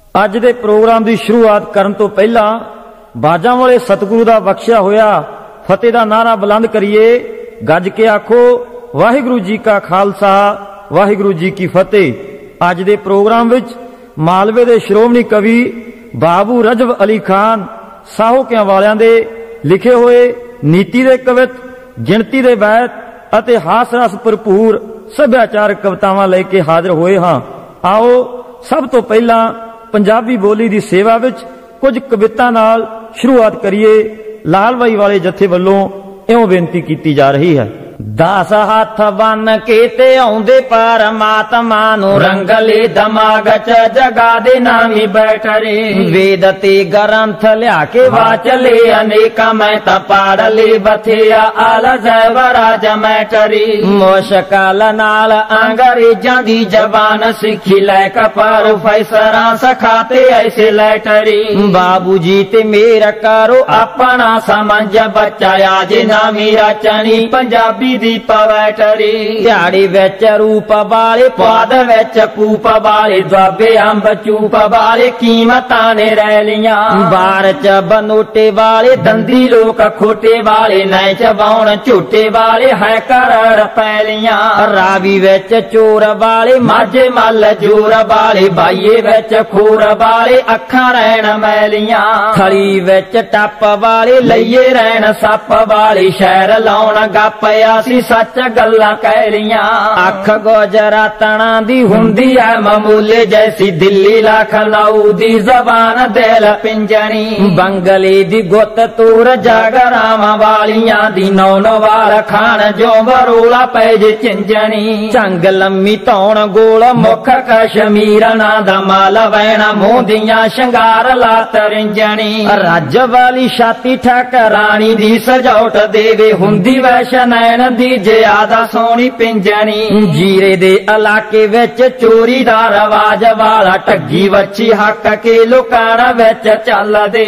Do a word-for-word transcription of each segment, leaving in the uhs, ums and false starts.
ਅੱਜ ਦੇ ਪ੍ਰੋਗਰਾਮ ਦੀ ਸ਼ੁਰੂਆਤ ਕਰਨ ਤੋਂ ਪਹਿਲਾਂ ਬਾਜਾਂ ਵਾਲੇ ਸਤਿਗੁਰੂ ਦਾ ਬਖਸ਼ਿਆ ਹੋਇਆ ਫਤਿਹ ਦਾ ਨਾਰਾ ਬੁਲੰਦ ਕਰੀਏ। ਗੱਜ ਕੇ ਆਖੋ ਵਾਹਿਗੁਰੂ ਜੀ ਕਾ ਖਾਲਸਾ ਵਾਹਿਗੁਰੂ ਜੀ ਕੀ ਫਤਿਹ। ਅੱਜ ਦੇ ਪ੍ਰੋਗਰਾਮ ਵਿੱਚ ਮਾਲਵੇ ਦੇ ਸ਼੍ਰੋਮਣੀ ਕਵੀ ਬਾਬੂ ਰਜਬ ਅਲੀ ਖਾਨ ਸਾਹੋਕਿਆਂ ਵਾਲਿਆਂ ਦੇ ਲਿਖੇ ਹੋਏ ਨੀਤੀ ਦੇ ਕਵਿਤ, ਗਿਣਤੀ ਦੇ ਬੈਤ ਅਤੇ ਹਾਸ ਰਸ ਭਰਪੂਰ ਸੱਭਿਆਚਾਰਕ ਕਵਿਤਾਵਾਂ ਲੈ ਕੇ ਹਾਜ਼ਰ ਹੋਏ ਹਾਂ। ਆਓ ਸਭ ਤੋਂ ਪਹਿਲਾਂ ਪੰਜਾਬੀ ਬੋਲੀ ਦੀ ਸੇਵਾ ਵਿੱਚ ਕੁਝ ਕਵਿਤਾ ਨਾਲ ਸ਼ੁਰੂਆਤ ਕਰੀਏ। ਲਾਲ ਬਾਈ ਵਾਲੇ ਜਥੇ ਵੱਲੋਂ ਇਉਂ ਬੇਨਤੀ ਕੀਤੀ ਜਾ ਰਹੀ ਹੈ। ਦਸ ਹੱਥ ਬੰਨ ਕੇ ਤੇ ਆਉਂਦੇ ਪਰਮਾਤਮਾ ਨੂੰ ਰੰਗਲੇ ਦਿਮਾਗ ਚ ਜਗਾ ਦੇ ਨਾਮੀ ਬੈਠਰੇ। ਵੇਦ ਤੇ ਗ੍ਰੰਥ ਲਿਆ ਕੇ ਵਾਚਲੇ ਅਨੇਕਾਂ, ਮੈਂ ਤਾਂ ਪੜ ਲੇ ਬਥੇਰਾ ਆਲਾ ਜ਼ੈਵਰਾਜ ਮੈਟਰੀ। ਮੁਸ਼ਕਲ ਨਾਲ ਅੰਗਰੇਜ਼ਾਂ ਦੀ ਜ਼ਬਾਨ ਸਿੱਖੀ ਲੈ ਕੇ ਪ੍ਰੋਫੈਸਰਾਂ ਸਖਾਤੇ ਐਸੇ ਲੈਟਰੀ। ਬਾਬੂ ਜੀ ਤੇ ਮੇਰਾ ਕਰੋ ਆਪਣਾ ਸਮਝ, ਬੱਚਾ ਆਜੇ ਨਾਮੀ ਰਚਣੀ ਪੰਜਾਬੀ ਦੀ ਪਵੈਟਰੀ। ਦਿਹਾੜੀ ਵਿੱਚ ਰੂਪ ਵਾਲੇ, ਪਾਦ ਵਿੱਚ ਕੂਪ ਵਾਲੇ, ਦੁਆਬੇ ਅੰਬ ਚੂਪ ਵਾਲੇ, ਕੀਮਤਾਂ ਨੇ ਰਹਿ ਲੀਆਂ। ਬਾਰ ਚ ਬਨੋਟੇ ਵਾਲੇ, ਦੰਦੀ ਲੋਕ ਖੋਟੇ ਵਾਲੇ, ਨੈ ਚਬਾਉਣ ਝੂਟੇ ਵਾਲੇ, ਹੈ ਕਰੜ ਪੈ ਲੀਆਂ। ਰਾਵੀ ਵਿੱਚ ਚੋਰ ਵਾਲੇ, ਮਾਝੇ ਮੱਲ ਜੋਰ ਵਾਲੇ, ਬਾਈਏ ਵਿੱਚ ਖੋਰ ਵਾਲੇ, ਅੱਖਾਂ ਰਹਿਣ ਮੈਲੀਆਂ। ਥਲੀ ਵਿੱਚ ਟੱਪ ਵਾਲੇ, ਲਈਏ ਰਹਿਣ ਸੱਪ ਵਾਲੇ, ਸ਼ਹਿਰ ਲਾਉਣ ਗੱਪਿਆ ਸੀ ਸੱਚ ਗੱਲਾਂ ਕਹਿ ਲੀਆਂ। ਅੱਖ ਗੁਜਰਾਤਣਾ ਦੀ ਹੁੰਦੀ ਐ ਮਾਮੂਲੇ ਜੈਸੀ, ਦਿੱਲੀ ਲਖਨਊ ਦੀ ਜ਼ਬਾਨ ਦਿਲ ਪਿੰਜਣੀ। ਬੰਗਲੇ ਦੀ ਗੁੱਤ ਤੂਰ ਜਾਗਰਾਵਾਂ ਵਾਲੀਆਂ ਦੀ, ਨੌ ਨੌ ਵਾਲ ਖਾਣ ਜੋ ਬਰੋਲਾ ਪੈ ਜੇ ਚਿੰਜਣੀ। ਝੰਗ ਲੰਮੀ ਧੌਣ ਗੋਲ ਮੁੱਖ ਕਸ਼ਮੀਰਨਾ ਦਾ ਮਾਲ ਵੈਣਾ, ਮੂੰਹ ਦੀਆਂ ਸ਼ਿੰਗਾਰ ਲਾਤ ਰਿੰਜਣੀ। ਰੱਜ ਵਾਲੀ ਛਾਤੀ ਠਕਰਾਣੀ ਦੀ ਸਜਾਉਟ ਦੇਵੇ, ਹੁੰਦੀ ਵੈਸ਼ਨੈਣ ਦੀ ਜਿਆਦਾ ਸੋਹਣੀ ਪਿੰਜਣੀ। ਜੀਰੇ ਦੇ ਇਲਾਕੇ ਵਿੱਚ ਚੋਰੀ ਦਾ ਰਵਾਜ ਵਾਲਾ, ਠੱਗੀ ਵੱਛੀ ਹੱਕ ਕੇ ਲੁਕਾਣਾ ਵਿੱਚ ਚੱਲਦੇ।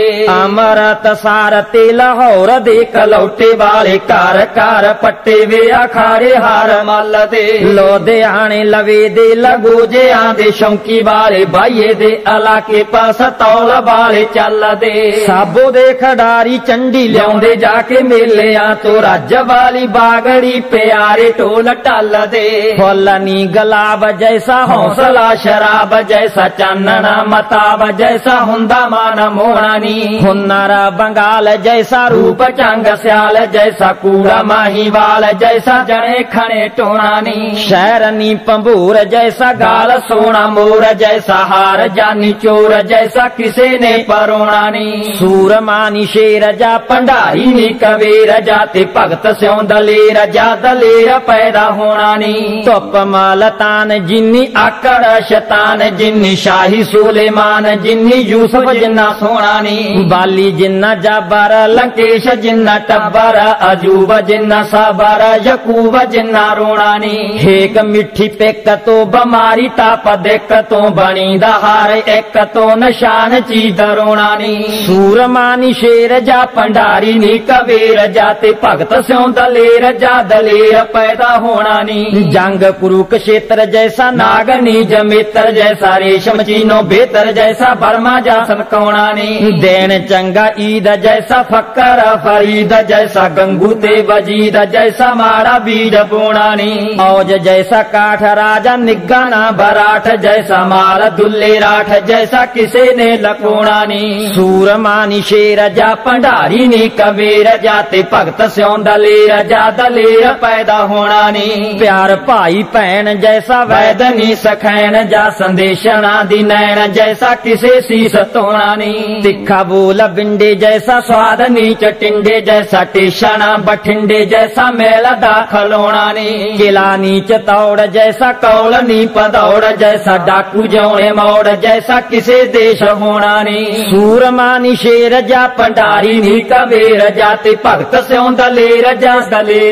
ਅੰਮ੍ਰਿਤਸਰ ਤੇ ਲਾਹੌਰ ਦੇ ਕਲੌਟੇ ਵਾਲੇ, ਘਰ ਘਰ ਪੱਟੇ ਵੇ ਅਖਾੜੇ ਹਾਰ ਮੱਲਦੇ। ਲੁਧਿਆਣੇ ਲਵੇ ਦੇ ਲਗੋਜਿਆਂ ਦੇ ਸ਼ੌਂਕੀ ਵਾਲੇ, ਬਾਈਏ ਦੇ ਇਲਾਕੇ ਪਸਤੌਲ ਵਾਲੇ ਚੱਲਦੇ। ਸਾਬੋ ਦੇ ਖਿਡਾਰੀ ਚੰਡੀ ਲਿਆਉਂਦੇ ਜਾ ਕੇ ਮੇਲਿਆਂ ਤੋਂ, ਰੱਜ ਵਾਲੀ ਬਾਗੜੀ ਪਿਆਰੇ ਢੋਲ ਢੱਲਦੇ। ਫੁੱਲ ਨੀ ਗੁਲਾਬ ਜੈਸਾ, ਹੌਸਲਾ ਸ਼ਰਾਬ ਜੈਸਾ, ਚਾਨਣਾ ਮਤਾਬ ਜੈਸਾ, ਹੁੰਦਾ ਮਾਨ ਮੋਹਣਾ ਨੀ। ਹੁਨਰ ਬੰਗਾਲ ਜੈਸਾ, ਰੂਪ ਚੰਗ ਸਿਆਲ ਜੈਸਾ, ਕੂੜਾ ਮਾਹੀਵਾਲ ਜੈਸਾ, ਜਣੇ ਖਣੇ ਟੋਣਾ ਨੀ। ਸ਼ਹਿਰ ਨੀ ਪੰਭੂਰ ਜੈਸਾ, ਗਾਲ ਸੋਨਾ ਮੋਰ ਜੈਸਾ, ਹਾਰ ਜਾਨੀ ਚੋਰ ਜੈਸਾ, ਕਿਸੇ ਨੇ ਪਰੋਣਾ ਨੀ। ਸੂਰਮਾ ਨੀ ਸ਼ੇਰ ਜਾ, ਭੰਡਾਰੀ ਨੀ ਕਬੀਰ ਜਾ, ਤੇ ਭਗਤ ਸਿਉ ਦਲੇਰ ਜਾ, ਦਲੇਰ ਪੈਦਾ ਹੋਣਾ ਨੀ। ਧੁੱਪ ਮਾਲਤਾਨ ਜਿੰਨੀ ਆਕੜ ਸ਼ੈਤਾਨ ਜਿੰਨੀ, ਸ਼ਾਹੀ ਸੁਲੇਮਾਨ ਜਿੰਨੀ, ਯੂਸਫ ਜਿੰਨਾ ਸੋਹਣਾ ਨੀ। ਬਾਲੀ ਜਿੰਨਾ ਜਾਬਰ, ਲੰਕੇਸ਼ ਜਿੰਨਾ ਟੱਬਰ, ਅਜੂਬ ਜਿੰਨਾ ਸਾਬਰ, ਯਕੂਬ ਜਿੰਨਾ ਰੋਣਾ ਨੀ। ਹੇਕ ਮਿੱਠੀ ਪਿੱਕ ਤੋਂ ਬਿਮਾਰੀ ਤਾਪ ਦਿੱਕ ਤੋਂ, ਬਣੀ ਦਾ ਹਾਰ ਇੱਕ ਤੋਂ, ਨਿਸ਼ਾਨ ਚੀਜ਼ ਰੋਣਾ ਨੀ। ਸੂਰਮਾ ਨੀ ਸ਼ੇਰ ਜਾ, ਭੰਡਾਰੀ ਨੀ ਕਬੀਰ ਜਾ, ਤੇ ਭਗਤ ਸਿਉ ਦਲੇਰ ਜਾ, ਦਲੇਰ ਪੈਦਾ ਹੋਣਾ ਨੀ। ਜੰਗ ਕੁਰੂਕਸ਼ੇਤਰ ਜੈਸਾ, ਨਾਗਨੀ ਜਮੇਤਰ ਜੈਸਾ, ਰੇਸ਼ਮ ਚੀਨੋ ਬੇਤਰ ਜੈਸਾ, ਬਰਮਾ ਜਾ ਸਨਕਾਉਣਾ ਨੀ। ਦੇਣ ਚੰਗਾ ਈਦ ਜੈਸਾ, ਫਕਰ ਫਰੀਦ ਜੈਸਾ, ਗੰਗੂ ਤੇ ਵਜੀਦ ਜੈਸਾ, ਮਾੜਾ ਬੀਜ ਬੋਣਾ ਨੀ। ਔਜ ਜੈਸਾ ਕਾਠ ਰਾਜਾ, ਨਿੱਗਾ ਨਾ ਬਰਾਠ ਜੈਸਾ, ਮਾਲ ਦੁੱਲੇ ਰਾਠ ਜੈਸਾ, ਕਿਸੇ ਨੇ ਲਕੋਣਾ ਨੀ। ਸੂਰਮਾ ਨੀ ਸ਼ੇਰ ਜਾ, ਭੰਡਾਰੀ ਨੀ ਕਬੀਰ ਜਾ, ਤੇ ਭਗਤ ਸਿਉ ਦਲੇਰ ਜਾ, ਦਲੇਰ ਪੈਦਾ ਹੋਣਾ ਨੀ। ਪਿਆਰ ਭਾਈ ਭੈਣ ਜੈਸਾ, ਵੈਦ ਨੀ ਸਖੈਣ ਜਾ, ਸੰਦੇਸ਼ਣਾ ਦੀ ਨੈਣ ਜੈਸਾ, ਕਿਸੇ ਸੀਸ ਧੋਣਾ ਨੀ। ਤਿੱਖਾ ਬੋਲ ਬਿੰਡੇ ਜੈਸਾ, ਸਵਾਦ ਨੀ ਚਟਿੰਡੇ ਜੈਸਾ, ਟੇਸ਼ਣਾ ਬਠਿੰਡੇ ਜੈਸਾ, ਮੇਲ ਦਾ ਖਲੋਣਾ ਨੀ। ਕਿਲਾ ਨੀ ਚਤੌੜ ਜੈਸਾ, ਕੌਲ ਨੀ ਪਦੌੜ ਜੈਸਾ, ਡਾਕੂ ਜਿਉਣੇ ਮੋੜ ਜੈਸਾ, ਕਿਸੇ ਦੇਸ਼ ਹੋਣਾ ਨੀ। ਸੂਰਮਾ ਨੀ ਸ਼ੇਰ ਜਾ, ਭੰਡਾਰੀ ਨੀ ਕਬੀਰ ਜਾ, ਤੇ ਭਗਤ ਸਿਉ ਦਲੇਰ ਜਾ, ਦਲੇਰ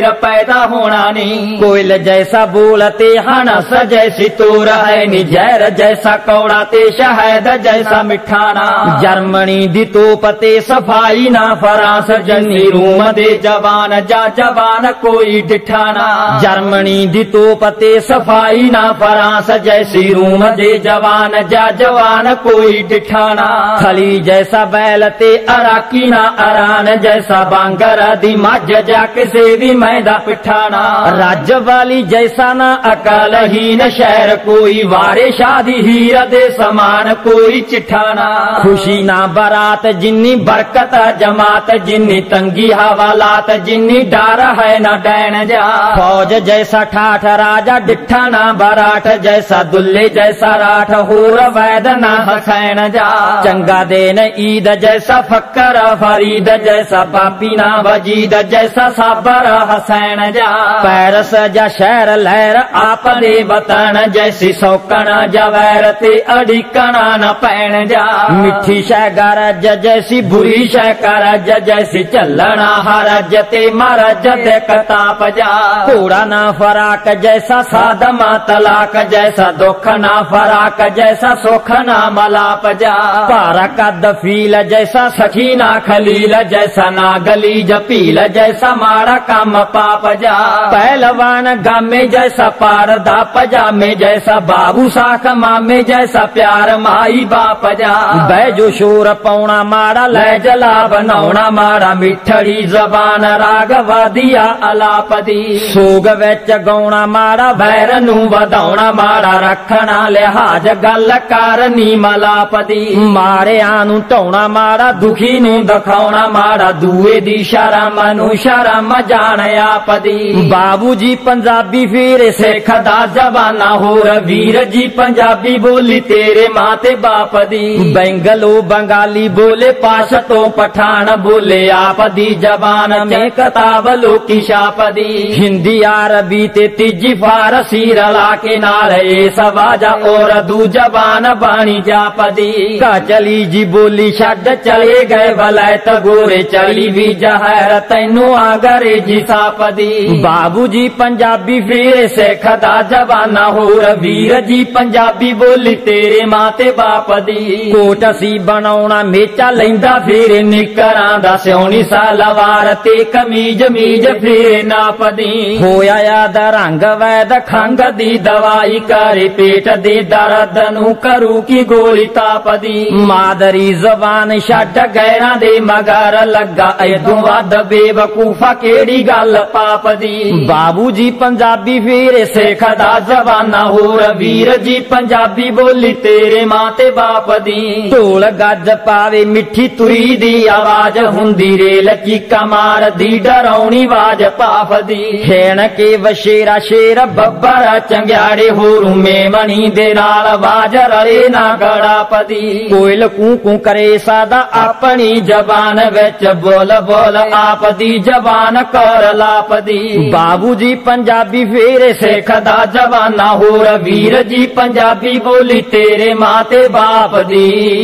पैदा होना नहीं। कोयल जैसा बोलते हनस जैसी तोर है नी, जहर जैसा कौड़ा ते शहद जैसा मिठाना। जर्मनी दी तोप ते सफाई ना फ्रांस जन्नी रूम दे जवान जा जवान कोई डिठाना। जर्मनी दी तोप ते सफाई ना फ्रांस जैसी रूम दे जवान जा जवान कोई डिठाना। खली जैसा बैल ते अराकी ना अरान जैसा बांगर दी मझ जा किसे भी मैदा पिठाना। राज्य वाली जैसा ना अकल ही न शहर कोई, वारे शादी हीरा दे समान कोई चिठाना। खुशी ना बारात जिन्नी बरकत जमात, जिन्नी तंगी हवालात जिन्नी डर है न डैन जा। फौज जैसा ठाठ राजा डिठा ना बराठ जैसा, दुल्ले जैसा राठ होर वैद ना हसैन जा। चंगा देन ईद जैसा फक्कर फरीद जैसा, पापी ना वजीद जैसा साबर हसैन जा। पैरस जा शहर लहर आप दे बतन जैसी, सौकण जवैर ते अड़िकना न पैन जा। मिठी शह गरज जैसी बुरी शह करज जैसी, चलना हरज ते मरज दे कताप जा। घोड़ा ना फराक जैसा सादमा तलाक जैसा, दुख ना फराक जैसा सुख ना मलाप जा। पारा कद फील जैसा सखी ना खलील जैसा, ना गली जपील जैसा माड़ा काम पाप जा। पहलवान गामे जैसा पारदा पजामे जैसा, बाबू साख मामे जैसा प्यार माई बाप जा। बैजो शोर पौना माड़ा लै जला बनाउना माड़ा, मिठड़ी जबान राग वादिया अलाप दी। सोग विच गाउना माड़ा बैर नू वधाउना माड़ा, रखना लिहाज गल करनी मलाप दी। माड़ियां नू ढाउना माड़ा दुखी नू दिखाउना माड़ा, दूए दी शरम नू शरम जान आप दी। बाबू जी पंजाबी फिर सिख दा जवाना होर, वीर जी पंजाबी बोली तेरे मां ते बाप दी। बैंगलो बंगाली बोले पाशतो पठान बोले आप दी जबान में किताब लोकी छाप दी। हिंदी अरबी ते तीजी फारसी रला के नाल ए सवाजा और दू जबान बाणी जाप दी। चली जी बोली छड्ड चले गए वलैत गोरे, चली भी जहर तैनू आगरे जी साप दी। बाबू जी पंजाबी फिर सिख दा जवाना होर, वीर जी पंजाबी बोली तेरे मां ते बाप दी। कोट सी बनाउना मेचा लैंदा फिर निकरां दा, सिउनी सलवार ते कमीज मीज फिर नाप दी। होया याद रंग वैद खंग दी दवाई करे, पेट दे दर्द नू करू की गोली ताप दी। मादरी जबान छड्ड गैरां दे मगर लगा, ऐदों वध बेवकूफा केड़ी गल पाप दी। बाबू जी पंजाबी फिर सिख दा जवाना होर, वीर जी पंजाबी बोली तेरे मां ते बाप दी। ढोल गज पावे मिठी तुरी दी आवाज हुंदी, रेल चीका मार दी डराउनी आवाज पाफ दी। खेण के वशेरा शेर बब्बर चंग्याड़े होरू, मेमणी दे नाल आवाज रले ना गड़ाप दी। कोयल कू कू करे सादा अपनी जबान विच, बोल बोल आप दी जबान कर लाप दी। बाबू जी पंजाबी फिर सिख दा जवाना होर, वीर जी पंजाबी बोली तेरे मां ते बाप दी।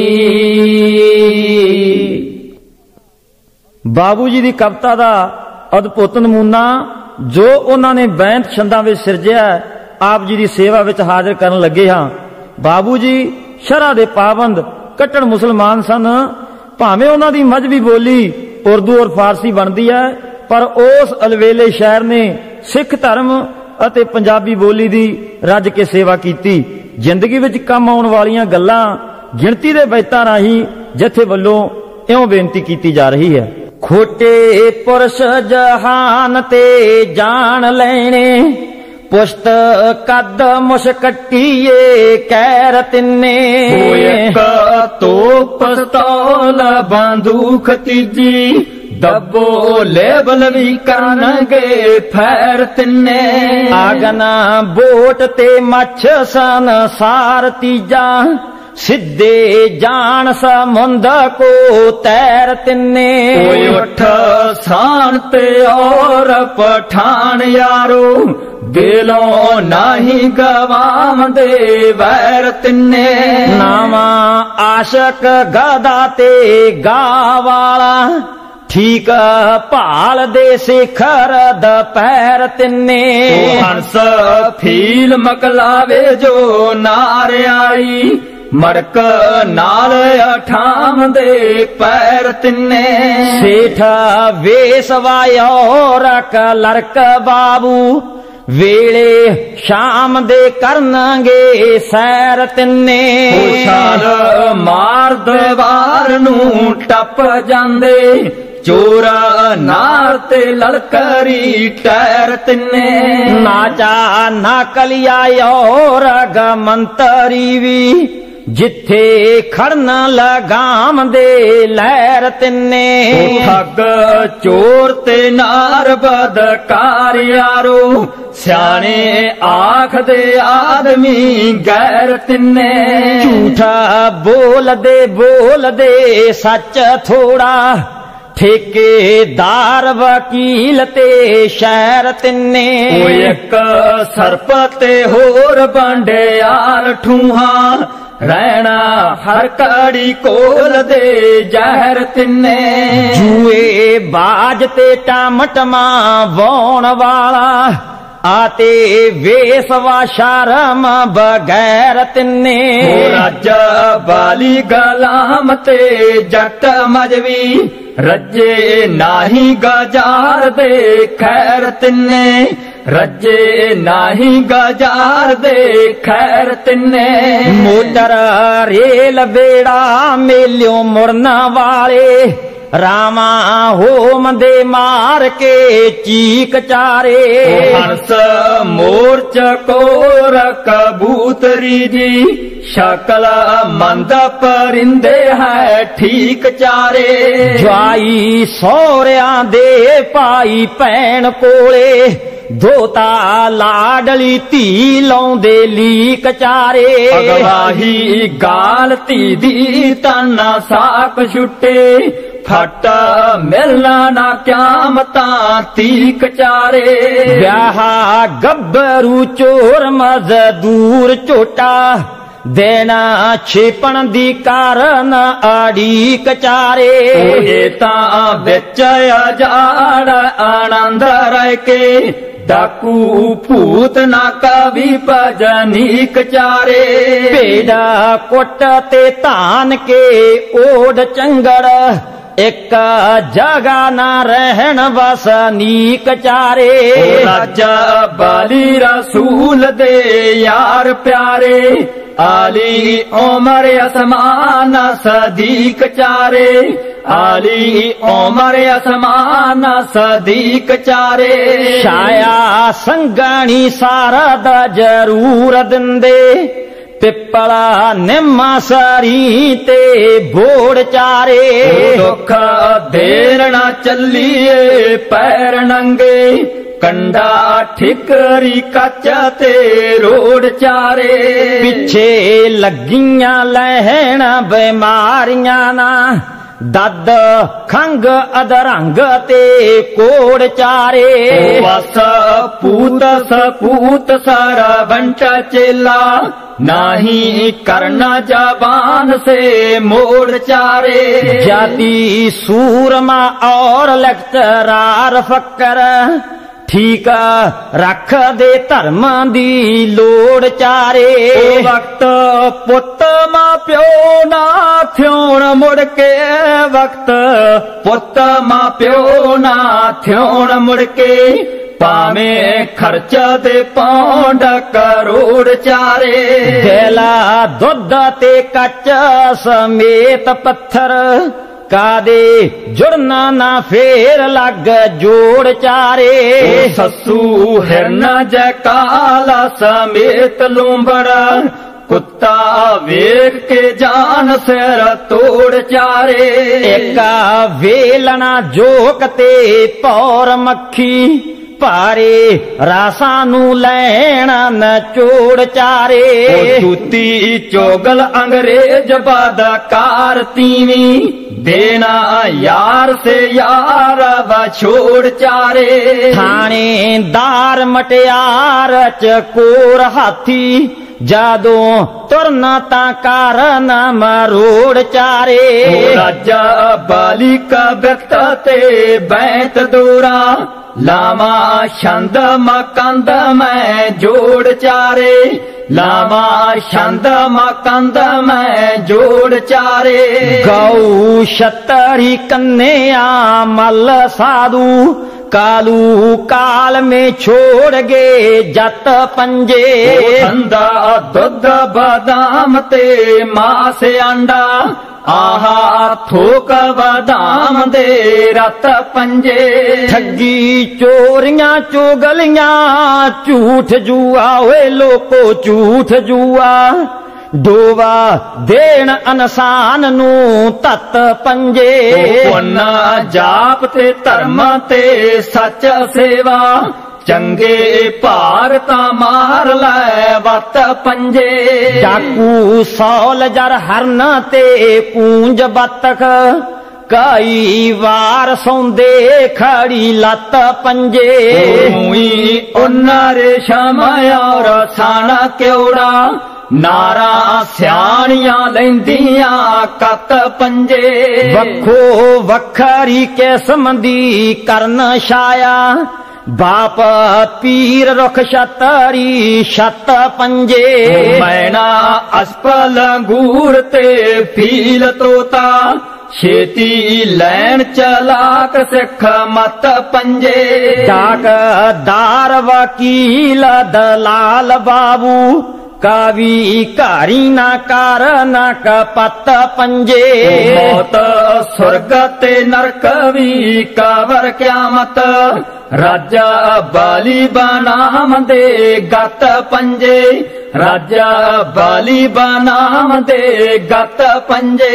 बाबू जी दी कविता दा अद्भुत नमूना जो उन्होंने बैंत छंदा विच सिरजिया, आप जी दी सेवा विच हाजिर करन लगे हां। बाबू जी शरह दे पाबंद कट्टड़ मुसलमान सन, भावें उन्हां दी मजहबी बोली उर्दू और फारसी बनदी है, पर उस अलवेले शहर ने सिख धर्म अते पंजाबी बोली दी रज के सेवा कीती। जिंदगी विच कम आउण वालियां गल्लां गिणती दे बैतां राहीं जथे वल्लों इउं बेनती कीती जा रही है। खोटे पुरश जहान ते जान लैणे, पुश्त कद मुशकट्टीए कैर तिन्ने। तो पिस्तौल बंदूक तीजी, दबो लेबल भी करनगे फैर तिन्ने। आगना बोट ते मच्छ सन सार तीजा, सिद्धे जान समुंद को तैर तिन्ने। उठ सान ते और पठान यारो, दिलों नहीं गवाम दे वैर तिन्ने। नावा आशक गदा ते गावाला, ਠੀਕ ਭਾਲ ਦੇ ਸਿਖਰ ਦੁਪਹਿਰ ਤਿੰਨੇ। ਹੰਸ ਫੀਲ ਮਕਲਾਵੇ ਜੋ ਨਾਰਿਆਈ ਮੜਕ ਨਾਲ ਅਠਾਮ ਦੇ ਪੈਰ ਤਿੰਨੇ। ਸੇਠ ਵੇਸਵਾਇਓ ਰਕ ਲਰਕ ਬਾਬੂ ਵੇਲੇ ਸ਼ਾਮ ਦੇ ਕਰਨਗੇ ਸੈਰ ਤਿੰਨੇ। ਛਾਲ ਮਾਰ ਦੀਵਾਰ ਨੂੰ ਟੱਪ ਜਾਂਦੇ ਚੋਰ ਨਾਰ ਤੇ ਲਲਕਰੀ ਟੈਰ ਤਿੰਨੇ। ਨਾਚਾ ਨਾ ਕਲਿਆਇਓ ਰਗ ਮੰਤਰੀ ਵੀ ਜਿੱਥੇ ਖੜਨ ਲਗਾਮ ਦੇ ਲਹਿਰ ਤਿੰਨੇ। ਠੱਗ ਚੋਰ ਤੇ ਨਾਰ ਬਦਕਾਰ ਯਾਰੋ ਸਿਆਣੇ ਆਖਦੇ ਆਦਮੀ ਗੈਰ ਤਿੰਨੇ। ਝੂਠਾ ਬੋਲਦੇ ਬੋਲਦੇ ਸੱਚ ਥੋੜਾ ਠੇਕੇਦਾਰ ਵਕੀਲ ਤੇ ਸ਼ਹਿਰ ਤਿੰਨੇ। ਕੋਈ ਇੱਕ ਸਰਪ ਤੇ ਹੋਰ ਬਾਂਡਿਆਰ ਠੂਹਾਂ ਰਹਿਣਾ ਹਰ ਕੜੀ ਕੋਲ ਦੇ ਜ਼ਹਿਰ ਤਿੰਨੇ। ਜੂਏ ਬਾਜ ਤੇ ਟਮਟਮਾ ਵਾਉਣ ਵਾਲਾ ਆਤੇ ਵੇਸਵਾ ਸ਼ਰਮ ਬਗੈਰ ਤਿੰਨੇ। ਰਾਜਾ ਬਾਲੀ ਗਲਾਮ ਤੇ ਜੱਟ ਮਜਵੀ ਰੱਜੇ ਨਾਹੀ ਗਜਾਰ ਦੇ ਖੈਰ ਤਿੰਨੇ। ਰੱਜੇ ਨਾਹੀ ਗਜਾਰ ਦੇ ਖੈਰ ਤਿੰਨੇ। ਮੋਟਰ ਰੇਲ ਬੇੜਾ ਮੇਲਿਓ ਮੁੜਨ ਵਾਲੇ ਰਾਮਾ ਹੋਮ ਦੇ ਮਾਰ ਕੇ ਚੀਕ ਚਾਰੇ। ਹੰਸ ਮੋਰ ਚਕੋਰ ਕਬੂਤਰੀ ਜੀ ਸ਼ਕਲ ਮੰਦ ਪਰਿੰਦੇ ਹੈ ਠੀਕ ਚਾਰੇ। ਜਵਾਈ ਸਹੁਰਿਆਂ ਦੇ ਭਾਈ ਭੈਣ ਕੋਲੇ ਦੋਤਾ ਲਾਡਲੀ ਧੀ ਲਾਉਂਦੇ ਲੀਕ ਚਾਰੇ। ਅਗਵਾਹੀ ਗਾਲ ਧੀ ਦੀ ਤਾਨਾ ਸਾਕ ਛੁੱਟੇ ਫਟ ਮਿਲਣਾ ਨਾ ਕਿਆਮਤਾਂ ਤੀਕ ਚਾਰੇ। ਵਿਆਹ ਗੱਭਰੂ ਚੋਰ ਮਜ਼ਦੂਰ ਝੋਟਾ ਦੇਣਾ ਛੇਪਣ ਦੀ ਕਾਰਨ ਆੜੀ ਕਚਾਰੇ। ਇਹ ਤਾਂ ਵਿੱਚ ਅਜਾੜ ਆਨੰਦ ਰਹਿ ਕੇ ਡਾਕੂ ਭੂਤ ਨਾ ਕਵੀ ਭਜਨੀ ਕਚਾਰੇ। ਭੇਡਾ ਕੁੱਟ ਤੇ ਧਾਨ ਕੇ ਓਡ ਚੰਗੜ ਇੱਕ ਜਗਾ ਨਾ ਰਹਿਣ ਵਸਨੀਕ ਚਾਰੇ। ਰਾਜਾ ਬਾਲੀ ਰਸੂਲ ਦੇ ਯਾਰ ਪਿਆਰੇ ਆਲੀ ਉਮਰ ਅਸਮਾਨ ਸਦੀਕ ਚਾਰੇ। ਆਲੀ ਉਮਰ ਅਸਮਾਨ ਸਦੀਕ ਚਾਰੇ। ਛਾਇਆ ਸੰਗਣੀ ਸਾਰਾ ਦਾ ਜ਼ਰੂਰ ਦਿੰਦੇ ਪਿੱਪਲਾ ਨਿੰਮਾ ਸਾਰੀ ਤੇ ਬੋੜ ਚਾਰੇ। ਦੁੱਖ ਦੇਰ ਨਾ ਚੱਲੀਏ ਪੈਰ ਨੰਗੇ ਕੰਡਾ ਠਿਕਰੀ ਕੱਚ ਤੇ ਰੋੜ ਚਾਰੇ। ਪਿੱਛੇ ਲੱਗੀਆਂ ਲੈਣ ਬਿਮਾਰੀਆਂ ਨਾ ਦੱਦ ਖੰਗ ਅਧਰੰਗ ਤੇ ਕੋੜ ਚਾਰੇ। ਵਸ ਪੂਤ ਸਪੂਤ ਸਾਰਾ ਬੰਟਾ ਚੇਲਾ नाही करना जबान से मोड़ चारे। जाति सूरमा और लेक्चरार फक्कर ठीक रख दे धर्म दी लोड़ चारे। वक्त पुत मां प्यो ना थ्योण मुड़ के वक्त पुत मां प्यो ना थ्योण मुड़ के पावे खर्च दे पौंड करोड़ चारे। देला दुध ते कच समेत पत्थर कादे जुड़ना ना फेर लग जोड़ चारे। ससू हिरन जकाला समेत लूंबड़ कुत्ता वेख के जान सिर तोड़ चारे। एक वेलना जोकते पौर मक्खी भारे रासा नू लैना न चोड़ चारे। सूती चोगल अंग्रेज बदकार तीवी देना यार से यार बछोड़ चारे। थानेदार मटियार चकोर हाथी जादों तुरना ता कारण मरोड़ चारे। राजा बाली का व्यक्त ते बैत दूरा लामा छंद मकंद में जोड़ चारे। लामा छंद मकंद में जोड़ चारे। गौ शतरी कन्या मल साधु कालू काल में छोड़ गे जत पंजे। ठंडा दुध बादाम ते मास अंडा आहा थोक बादाम दे रत पंजे। ठगी चोरियां चुगलियां झूठ जुआ वे लोको झूठ जुआ डोवा देण अनसान नू तत पंजे। पुन्ना जाप ते धर्म ते सच सेवा चंगे भारता मार लै वत पंजे। डाकू सौल जर हरन ते कूंज बतख कई वार सौंदे खड़ी लत पंजे। उन्ना रेशम और साना क्योड़ा नारा सियाणियां लैंदियां कत पंजे। वखो वखरी किस्म दी करन छाया बाप पीर रुख छतरी छत पंजे। मैना अस्पल अंगूर ते फील तोता छेती लैन चलाक सिख मत पंजे। डाक दार वकील दलाल बाबू कावी कारी ना कार ना कपत पंजे। मौत स्वर्ग ते नरक भी कावर क्यामत राजा बाली बनाम दे गत पंजे। राजा बाली बनाम दे गत पंजे।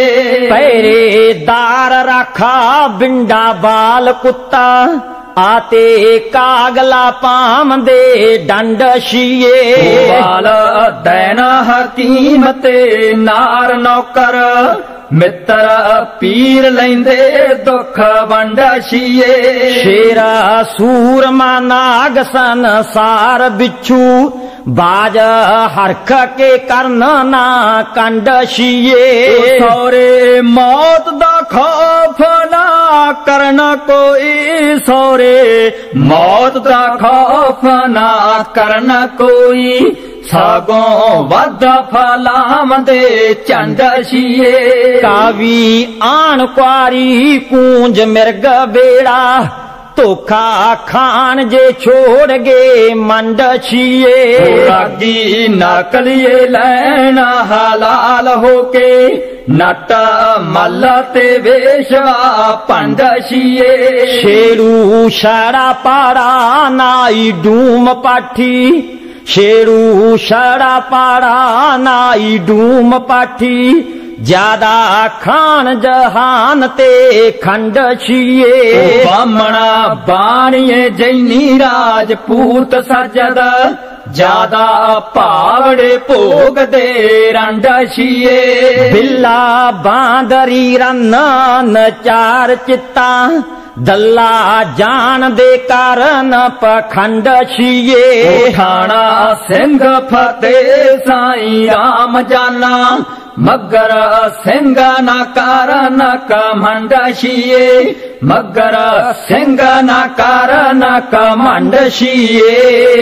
पहरेदार रखा बिंडा बाल कुत्ता आते कागला पाम दे डंड शीए। बाल दैन हकीम ते नार नौकर मित्र पीर लेंदे दुख वंड शीए। शेरा सूरमा नाग संसार बिच्छू बाज हरख के करन ना कंड शीए। सौरे मौत दा खौफ ना करना कोई सौरे मौत दा खौफ ना करना कोई सागों वध फलाम दे चंड शीए। कावी आन क्वारी कूंज मिर्ग बेड़ा धोखा खान जे छोड़ गे मंड छीए। रागी नकलिए लैना हलाल होके नट मल ते वेशवा पंड शीए। शेरू शरा पाड़ा नाई डूम पाठी शेरू शरा पाड़ा नाई डूम पाठी ज्यादा खान जहान ते खंड छीए। बामणा बाणिए जैनी राजपूत सजद ज्यादा पावड़े भोग दे रंड छीए। बिल्ला बांदरी रन चार चित्ता दल्ला जान दे कारण पखंड छीए। ठाणा सिंह फतेह साईं राम जाना मगर सिंह ना कारण कमंड छीए। मगर सिंह ना कारण कमंड छीए।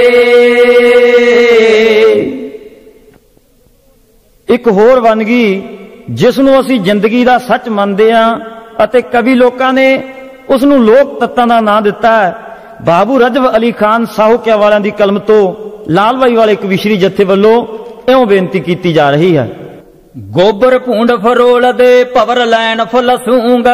एक होर वनगी जिसनों असी जिंदगी दा सच मनदे हां अते कवि लोकां ने उसनों लोक तत्तां दा नां दिता है। बाबू रजब अली खान साहूकिया वालियां दी कलम तो लालबाई वाले कविश्री जत्थे वल्लों इउं बेनती कीती जा रही है। गोबर भूंड फरोल दे पवर लैन फुल सूंगा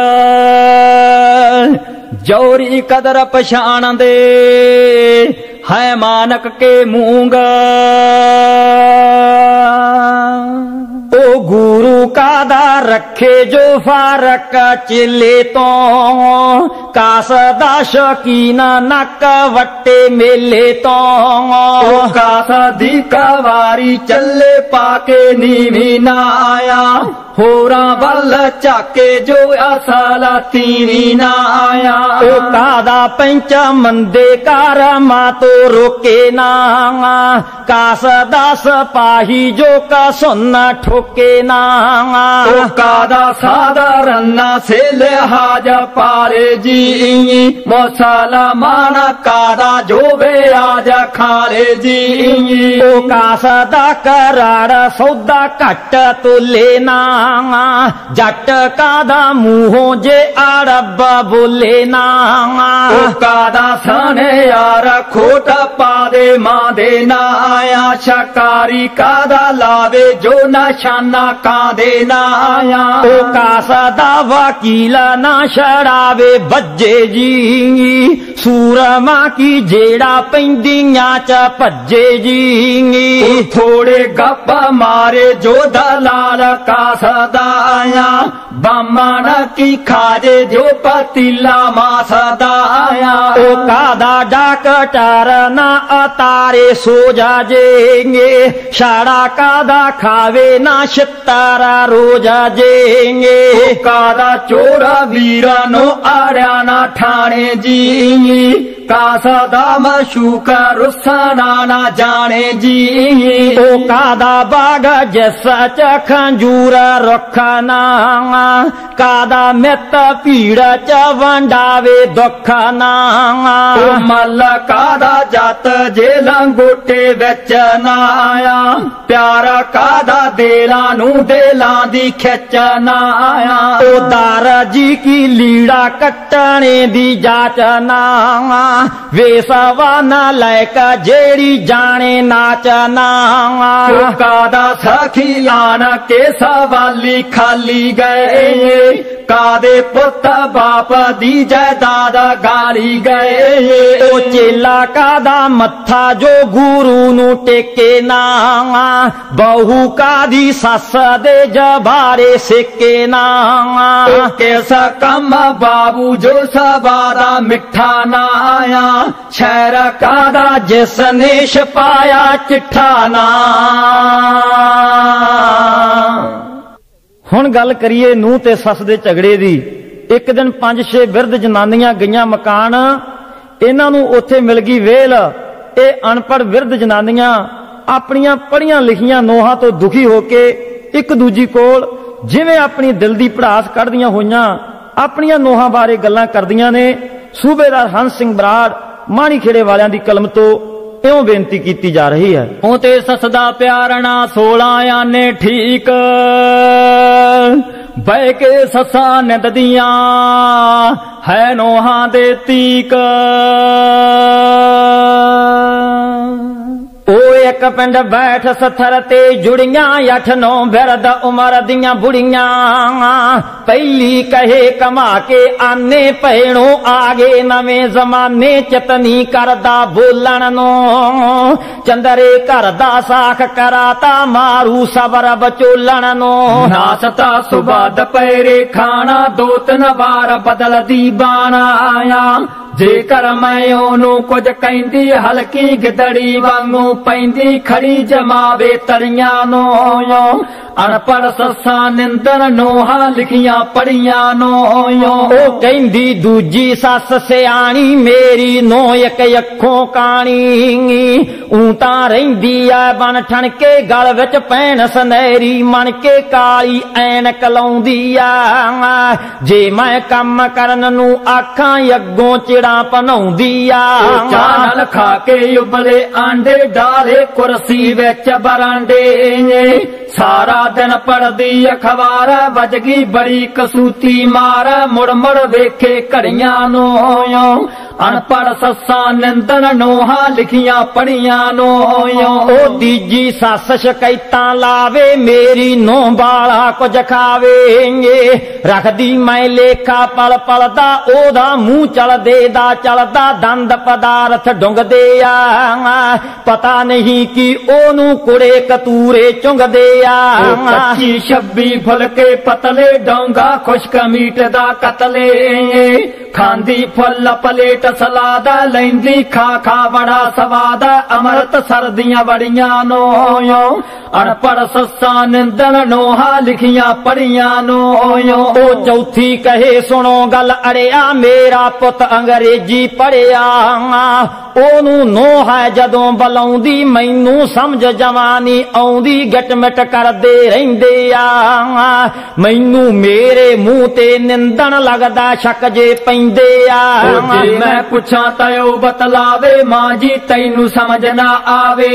जौरी कदर पछाण दे है मानक के मूंगा। ओ गुरु कादा रखे जो फारक चिले तो कास दा शौकीन नक वट्टे मेले तो कास दी कवारी चले पाके नीवी ना आया होरा बल चाके जो असाला तीवी ना आया ओ कादा पंच मंदे कार मा तो रोके ना कास दास पाही जो का सुन ठोके ना ओ कादा साधारण से लिहाज पाले जी मसाला माना कादा जो बे आज खाले जी ओ कास दा करार सौदा घट तो लेना जट कादा मुंहों जे अरब बोले ना ओ कादा सने यार खोट पादे मां दे ना आया शकारी कादा लावे जो नशाना कादे ना आया ओ कासा दा वकील ना शरावे बज्जे जी सूरमा की जेड़ा पैंदियां च भज्जे जी थोड़े गप मारे जो दलाल कासा दा आया बामन की खाजे जो पतीला मासदा आया ओ कादा डॉक्टर ना अतारे सो जाजेंगे शाड़ा कादा खावे ना शितारा रोजा जेंगे कादा चोरा वीरा नो आड़या ना ठाणे जी कासा दा मशूका रुसाना ना जाने जी ओ कादा बाग जैसा च खंजूर रखना कादा मित पीड़ च वंडावे दुखना मल कादा जत जे लंगोटे विच ना आया प्यारा कादा देला नू देला दी खिच ना आया ओ दारा जी की लीड़ा कटने दी जाच ना वेसवा ना लैक जेड़ी जाने नाचना कादा सखियान के सवाली खाली गए कादे पुत बाप दी जायदाद गाली गए ओ चेला कादा मत्था जो गुरु नू टेके ना बहु कादी सस दे जबारे सिके ना कैसा कम बाबू जो सवादा मिठा ना आया शहर कादा जिसने छपाया चिट्ठा ना हुण गल करिए नूह ते सस दे झगड़े दी। एक दिन पंज छे बिरध जनानियां गईयां मकान इन्हां नूं उत्थे मिल गई वेल। ये अनपढ़ बिरध जनानियां अपनियां पढ़ियां लिखियां नोहां तो दुखी होके एक दूजी कोल जिवें अपनी दिल दी भड़ास कढदियां होईयां अपनियां नोहां बारे गल्लां करदियां ने। सूबेदार हंस सिंह बराड़ माणी खेड़े वालियां दी कलम तो इउं बेनती कीती जा रही है। ओ ते ससदा प्यारना सोलह आने ठीक बह के ससा निंददियां है नोहां दे तीक। ओ एक पिंड बैठ सथर ते जुड़ियां अठ नौ बिरद उमर दियां बुढ़ियां पहली कहे कमा के आने पैणो आगे नवें जमाने चतनी करदा बोलन नो चंदरे घर दा साख कराता मारू सबर बचोलन नो नासता सुबह दपहरे खाना दो तीन बार बदल दी बाना आया जेकर मैं ओनू कुछ कहंदी हल्की गिदड़ी वांगू पैंदी खड़ी जमावे तड़ियां नो अनपढ़ ससा निंदर नोहा लिखियां पढ़ियां नो ओ कहंदी दूजी सस सियाणी मेरी नो एक अखों काणी ऊं तां रहिंदी ऐ बन ठण के गल विच पैण सनैरी मन के काली ऐनक लाउंदी आ जे मैं कम करन नू आखां अग्गों चिड़ा पनाउंदी आ चानल खा के उबले आंडे डाले कुर्सी विच बरांडे सारा दिन पढ़दी अखबार बजगी बड़ी कसूती मार मुड़ मुड़ वेखे घड़ियां नो ਅਨਪੜ ਸੱਸਾਂ ਨਿੰਦਣ ਨੋਹਾਂ ਲਿਖੀਆਂ ਪੜੀਆਂ ਨੋ ਉਹ ਤੀਜੀ ਸੱਸ ਸ਼ਿਕਾਇਤਾਂ ਲਾਵੇ ਮੇਰੀ ਨੋਹ ਬਾਲਾ ਕੁਝ ਖਾਵੇਂਗੇ ਰੱਖਦੀ ਮੈਂ ਲੇਖਾ ਪਲ ਪਲ ਦਾ ਉਹਦਾ ਮੂੰਹ ਚਲਦੇ ਦਾ ਚਲਦਾ ਦੰਦ ਪਦਾਰਥ ਡੁੰਗਦੇ ਆ ਪਤਾ ਨਹੀਂ ਕਿ ਉਹਨੂੰ ਕੁੜੇ ਕਤੂਰੇ ਚੁੰਗਦੇ ਆ ਪੱਚੀ ਛੱਬੀ ਫੁਲਕੇ ਪਤਲੇ ਡੋਂਗਾ ਖੁਸ਼ਕ ਮੀਟ ਦਾ ਕਤਲੇ ਖਾਂਦੀ ਫੁੱਲ ਪਲੇਟ ਸਲਾਦ ਲੈਂਦੀ ਖਾ ਖਾ ਬੜਾ ਸਵਾਦ ਅਮਰਤ ਸਰਦੀਆਂ ਬੜੀਆਂ ਨੋ ਅਨਪੜ ਸੱਸਾਂ ਨਿੰਦਣ ਨੋਹਾਂ ਲਿਖੀਆਂ ਪੜੀਆਂ ਨੋ ਉਹ ਚੌਥੀ ਕਹੇ ਸੁਣੋ ਗੱਲ ਅੜਿਆ ਮੇਰਾ ਪੁੱਤ ਅੰਗਰੇਜ਼ੀ ਪੜਿਆ ਉਹਨੂੰ ਨੋਹ ਹੈ ਜਦੋਂ ਬੁਲਾਉਂਦੀ ਮੈਨੂੰ ਸਮਝ ਜਵਾਨੀ ਆਉਂਦੀ ਗਿਟ ਮਿਟ ਕਰਦੇ ਰਹਿੰਦੇ ਆ ਮੈਨੂੰ ਮੇਰੇ ਮੂੰਹ ਤੇ ਨਿੰਦਣ ਲੱਗਦਾ ਸ਼ੱਕ ਜੇ ਪੈਂਦੇ ਆ ਜੇ ਮੈਂ ਪੁੱਛਾਂ ਤਾਂ ਉਹ ਬਤਲਾਵੇ ਮਾਂ ਜੀ ਤੈਨੂੰ ਸਮਝ ਨਾ ਆਵੇ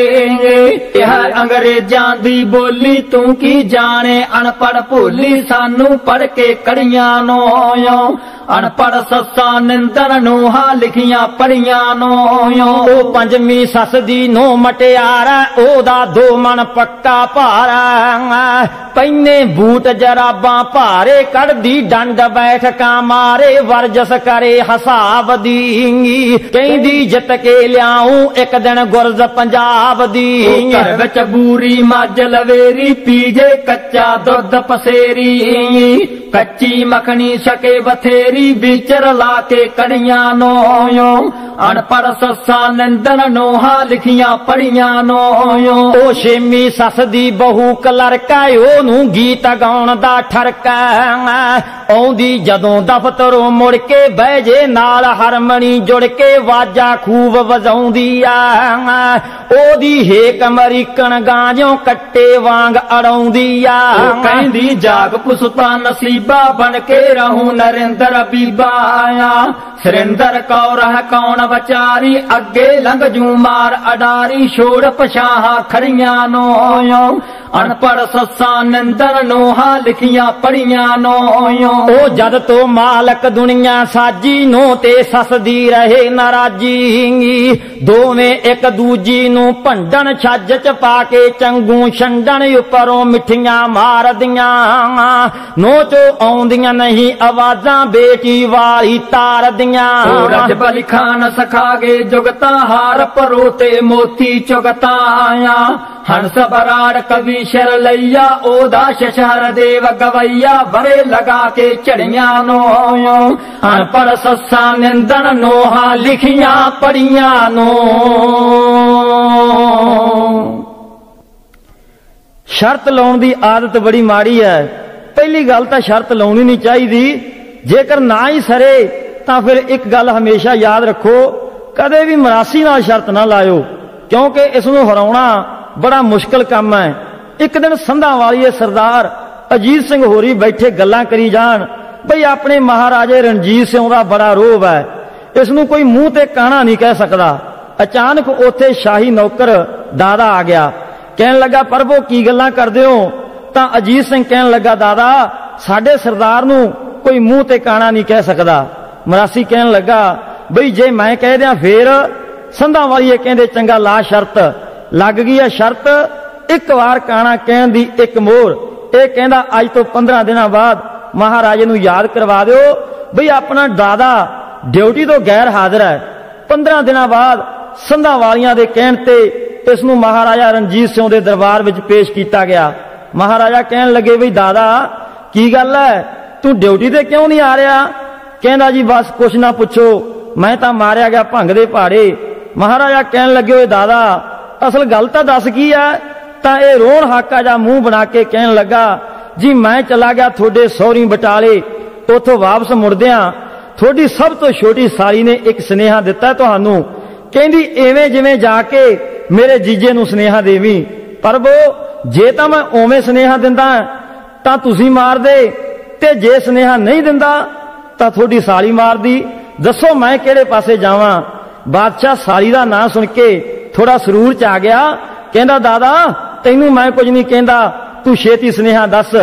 ਇਹ ਅੰਗਰੇਜ਼ਾਂ ਦੀ ਬੋਲੀ ਤੂੰ ਕੀ ਜਾਣੇ ਅਨਪੜ ਭੋਲੀ ਸਾਨੂੰ ਪੜ ਕੇ ਕੜੀਆਂ ਨੋ ਅਨਪੜ ਸੱਸਾਂ ਨਿੰਦਣ ਨੋਹਾਂ ਲਿਖੀਆਂ ਪੜੀਆਂ ਨੋ ਉਹ ਪੰਜਵੀਂ ਸੱਸ ਦੀ ਨੋ ਮਟਿਆਰਾ ਉਹਦਾ ਦੋ ਮਣ ਪੱਕਾ ਭਾਰਾ ਪੈਨੇ ਬੂਟ ਜਰਾਬਾਂ ਭਾਰੇ ਕੱਢਦੀ ਡੰਡ ਬੈਠਕਾਂ ਮਾਰੇ ਵਰਜਸ ਕਰੇ ਹਿਸਾਬ ਦੀ ਕਹਿੰਦੀ ਜਿੱਤ ਕੇ ਲਿਆਉਂ ਇੱਕ ਦਿਨ ਗੁਰਜ਼ ਪੰਜਾਬ ਦੀ ਘਰ ਵਿੱਚ ਬੂਰੀ ਮੱਝ ਲਵੇਰੀ ਪੀਜੇ ਕੱਚਾ ਦੁੱਧ ਪਸੇਰੀ ਕੱਚੀ ਮੱਖਣੀ ਛਕੇ ਬਥੇਰੀ ਵਿਚਰ ਲਾ ਕੇ ਕੜੀਆਂ ਨੋ ਅਨਪੜ ਸੱਸਾਂ ਨਿੰਦਣ ਨੋਹਾਂ ਲਿਖੀਆਂ ਪੜੀਆਂ ਨੋ ਉਹ ਛੇਵੀਂ ਸੱਸ ਦੀ ਬਹੂ ਕਲਰਕਾ ਉਹਨੂੰ ਗੀਤ ਗਾਉਣ ਦਾ ਠਰਕਾ ਆਉਂਦੀ ਜਦੋਂ ਦਫ਼ਤਰੋਂ ਮੁੜ ਕੇ ਬਹਿ ਜੇ ਨਾਲ ਹਰਮਣੀ ਜੁੜ ਕੇ ਵਾਜਾ ਖੂਬ ਵਜਾਉਂਦੀ ਆ ਉਹਦੀ ਹੇਕ ਅਮਰੀਕਨ ਗਾਂਜੋਂ ਕੱਟੇ ਵਾਂਗ ਅੜਾਉਂਦੀ ਆ ਕਹਿੰਦੀ ਜਾਗ ਪੁਸਤਾ ਨਸੀਬਾ ਬਣ ਕੇ ਰਹੂੰ ਨਰਿੰਦਰ ਬੀਬਾ ਆ ਸੁਰਿੰਦਰ ਕੌਰ ਹੈ ਕੌਣ ਵਿਚਾਰੀ ਅੱਗੇ ਲੰਘ ਜੂ ਮਾਰ ਅਡਾਰੀ ਛੋੜ ਪਛਾਹਾਂ ਖੜੀਆਂ ਨੋ ਅਨਪੜ ਸੱਸਾਂ ਨਿੰਦਣ ਨੋਹਾਂ ਲਿਖੀਆਂ ਪੜੀਆਂ ਨੋ ਉਹ ਜਦ ਤੋਂ ਮਾਲਕ ਦੁਨੀਆ ਸਾਜੀ ਨੋ ਤੇ ਸੱਸ ਦੀ ਰਹੇ ਨਾਰਾਜੀ ਦੋਵੇਂ ਇੱਕ ਦੂਜੀ ਨੂੰ ਭੰਡਣ ਛੱਜ ਚ ਪਾ ਕੇ ਚੰਗੂ ਛੰਡਣ ਉੱਪਰੋਂ ਮਿੱਠੀਆਂ ਮਾਰਦੀਆਂ ਨੋ ਚੋ ਆਉਂਦੀਆਂ ਨਹੀਂ ਆਵਾਜ਼ਾਂ ਬੇਟੀ ਵਾਲੀ ਤਾਰਦੀਆਂ ਰਜਬ ਅਲੀ ਖਾਨ ਸਖਾਗੇ ਜੁਗਤਾ ਹਾਰ ਪਰੋ ਤੇ ਮੋਤੀ ਚੁਗਤਾ ਆਇਆ ਹੰਸ ਬਰਾੜ ਕਵੀ ਸ਼ਰ ਲਈਆ ਉਹਦਾ ਸ਼ਸ਼ਹਰ ਦੇਵ ਗਵਈਆ ਬਰੇ ਲਗਾ ਕੇ ਝੜੀਆਂ ਨੋ ਅਨਪੜ ਸੱਸਾਂ ਨਿੰਦਣ ਨੋਹਾਂ ਲਿਖੀਆਂ ਪੜੀਆਂ ਨੋ ਸ਼ਰਤ ਲਾਉਣ ਦੀ ਆਦਤ ਬੜੀ ਮਾੜੀ ਹੈ ਪਹਿਲੀ ਗੱਲ ਤਾਂ ਸ਼ਰਤ ਲਾਉਣੀ ਨਹੀਂ ਚਾਹੀਦੀ ਜੇਕਰ ਨਾ ਹੀ ਸਰੇ ਤਾਂ ਫਿਰ ਇੱਕ ਗੱਲ ਹਮੇਸ਼ਾ ਯਾਦ ਰੱਖੋ ਕਦੇ ਵੀ ਮਰਾਸੀ ਨਾਲ ਸ਼ਰਤ ਨਾ ਲਾਇਓ ਕਿਉਂਕਿ ਇਸ ਨੂੰ ਹਰਾਉਣਾ ਬੜਾ ਮੁਸ਼ਕਲ ਕੰਮ ਹੈ ਇੱਕ ਦਿਨ ਸੰਧਾਂ ਵਾਲੀਏ ਸਰਦਾਰ ਅਜੀਤ ਸਿੰਘ ਹੋਰੀ ਬੈਠੇ ਗੱਲਾਂ ਕਰੀ ਜਾਣ ਬਈ ਆਪਣੇ ਮਹਾਰਾਜੇ ਰਣਜੀਤ ਸਿੰਘ ਦਾ ਬੜਾ ਰੋਹਬ ਹੈ ਇਸ ਨੂੰ ਕੋਈ ਮੂੰਹ ਤੇ ਕਾਣਾ ਨਹੀਂ ਕਹਿ ਸਕਦਾ ਅਚਾਨਕ ਉੱਥੇ ਸ਼ਾਹੀ ਨੌਕਰ ਦਾਦਾ ਆ ਗਿਆ ਕਹਿਣ ਲੱਗਾ ਪ੍ਰਭੂ ਕੀ ਗੱਲਾਂ ਕਰਦੇ ਹੋ ਤਾਂ ਅਜੀਤ ਸਿੰਘ ਕਹਿਣ ਲੱਗਾ ਦਾਦਾ ਸਾਡੇ ਸਰਦਾਰ ਨੂੰ ਕੋਈ ਮੂੰਹ ਤੇ ਕਾਣਾ ਨਹੀਂ ਕਹਿ ਸਕਦਾ ਮਰਾਸੀ ਕਹਿਣ ਲੱਗਾ ਬਈ ਜੇ ਮੈਂ ਕਹਿ ਦਿਆਂ ਫੇਰ ਸੰਧਾਂ ਵਾਲੀਏ ਕਹਿੰਦੇ ਚੰਗਾ ਲਾ ਸ਼ਰਤ ਲੱਗ ਗਈ ਹੈ ਸ਼ਰਤ ਇੱਕ ਵਾਰ ਕਾਣਾ ਕਹਿਣ ਦੀ ਇੱਕ ਮੋਹਰ ਇਹ ਕਹਿੰਦਾ ਅੱਜ ਤੋਂ ਪੰਦਰਾਂ ਦਿਨਾਂ ਬਾਅਦ ਮਹਾਰਾਜੇ ਨੂੰ ਯਾਦ ਕਰਵਾ ਦਿਓ ਬਈ ਆਪਣਾ ਦਾਦਾ ਡਿਊਟੀ ਤੋਂ ਗੈਰ ਹਾਜ਼ਰ ਹੈ ਪੰਦਰਾਂ ਦਿਨਾਂ ਬਾਅਦ ਸੰਧਾਂ ਵਾਲੀਆਂ ਦੇ ਕਹਿਣ ਤੇ ਇਸ ਨੂੰ ਮਹਾਰਾਜਾ ਰਣਜੀਤ ਸਿੰਘ ਦੇ ਦਰਬਾਰ ਵਿੱਚ ਪੇਸ਼ ਕੀਤਾ ਗਿਆ ਮਹਾਰਾਜਾ ਕਹਿਣ ਲੱਗੇ ਬਈ ਦਾਦਾ ਕੀ ਗੱਲ ਹੈ ਤੂੰ ਡਿਊਟੀ ਤੇ ਕਿਉਂ ਨਹੀਂ ਆ ਰਿਹਾ ਕਹਿੰਦਾ ਜੀ ਬਸ ਕੁਛ ਨਾ ਪੁੱਛੋ ਮੈਂ ਤਾਂ ਮਾਰਿਆ ਗਿਆ ਭੰਗ ਦੇ ਪਹਾੜੇ ਮਹਾਰਾਜਾ ਕਹਿਣ ਲੱਗੇ ਓਏ ਦਾਦਾ ਅਸਲ ਗੱਲ ਤਾਂ ਦੱਸ ਕੀ ਹੈ ਤਾਂ ਇਹ ਰੋਣ ਹਾਕਾ ਜਾ ਮੂੰਹ ਬਣਾ ਕੇ ਕਹਿਣ ਲੱਗਾ ਜੀ ਮੈਂ ਚਲਾ ਗਿਆ ਤੁਹਾਡੇ ਸਹੁਰੀ ਬਟਾਲੇ ਉੱਥੋਂ ਵਾਪਸ ਮੁੜਦਿਆਂ ਤੁਹਾਡੀ ਸਭ ਤੋਂ ਛੋਟੀ ਸਾਲੀ ਨੇ ਇੱਕ ਸੁਨੇਹਾ ਦਿੱਤਾ ਤੁਹਾਨੂੰ ਕਹਿੰਦੀ ਐਵੇਂ ਜਿਵੇਂ ਜਾ ਕੇ ਮੇਰੇ ਜੀਜੇ ਨੂੰ ਸੁਨੇਹਾ ਦੇਵੀਂ ਪ੍ਰਭੂ ਜੇ ਤਾਂ ਮੈਂ ਉਵੇਂ ਸੁਨੇਹਾ ਦਿੰਦਾ ਤਾਂ ਤੁਸੀਂ ਮਾਰਦੇ ਤੇ ਜੇ ਸੁਨੇਹਾ ਨਹੀਂ ਦਿੰਦਾ ਤਾਂ ਤੁਹਾਡੀ ਸਾਲੀ ਮਾਰਦੀ ਦੱਸੋ ਮੈਂ ਕਿਹੜੇ ਪਾਸੇ ਜਾਵਾਂ ਬਾਦਸ਼ਾਹ ਸਾਲੀ ਦਾ ਨਾਂ ਸੁਣ ਕੇ ਥੋੜਾ ਸਰੂਰ ਚ ਆ ਗਿਆ ਕਹਿੰਦਾ ਦਾਦਾ ਤੈਨੂੰ ਮੈਂ ਕੁਝ ਨਹੀਂ ਕਹਿੰਦਾ ਤੂੰ ਛੇਤੀ ਸੁਨੇਹਾ ਦੱਸ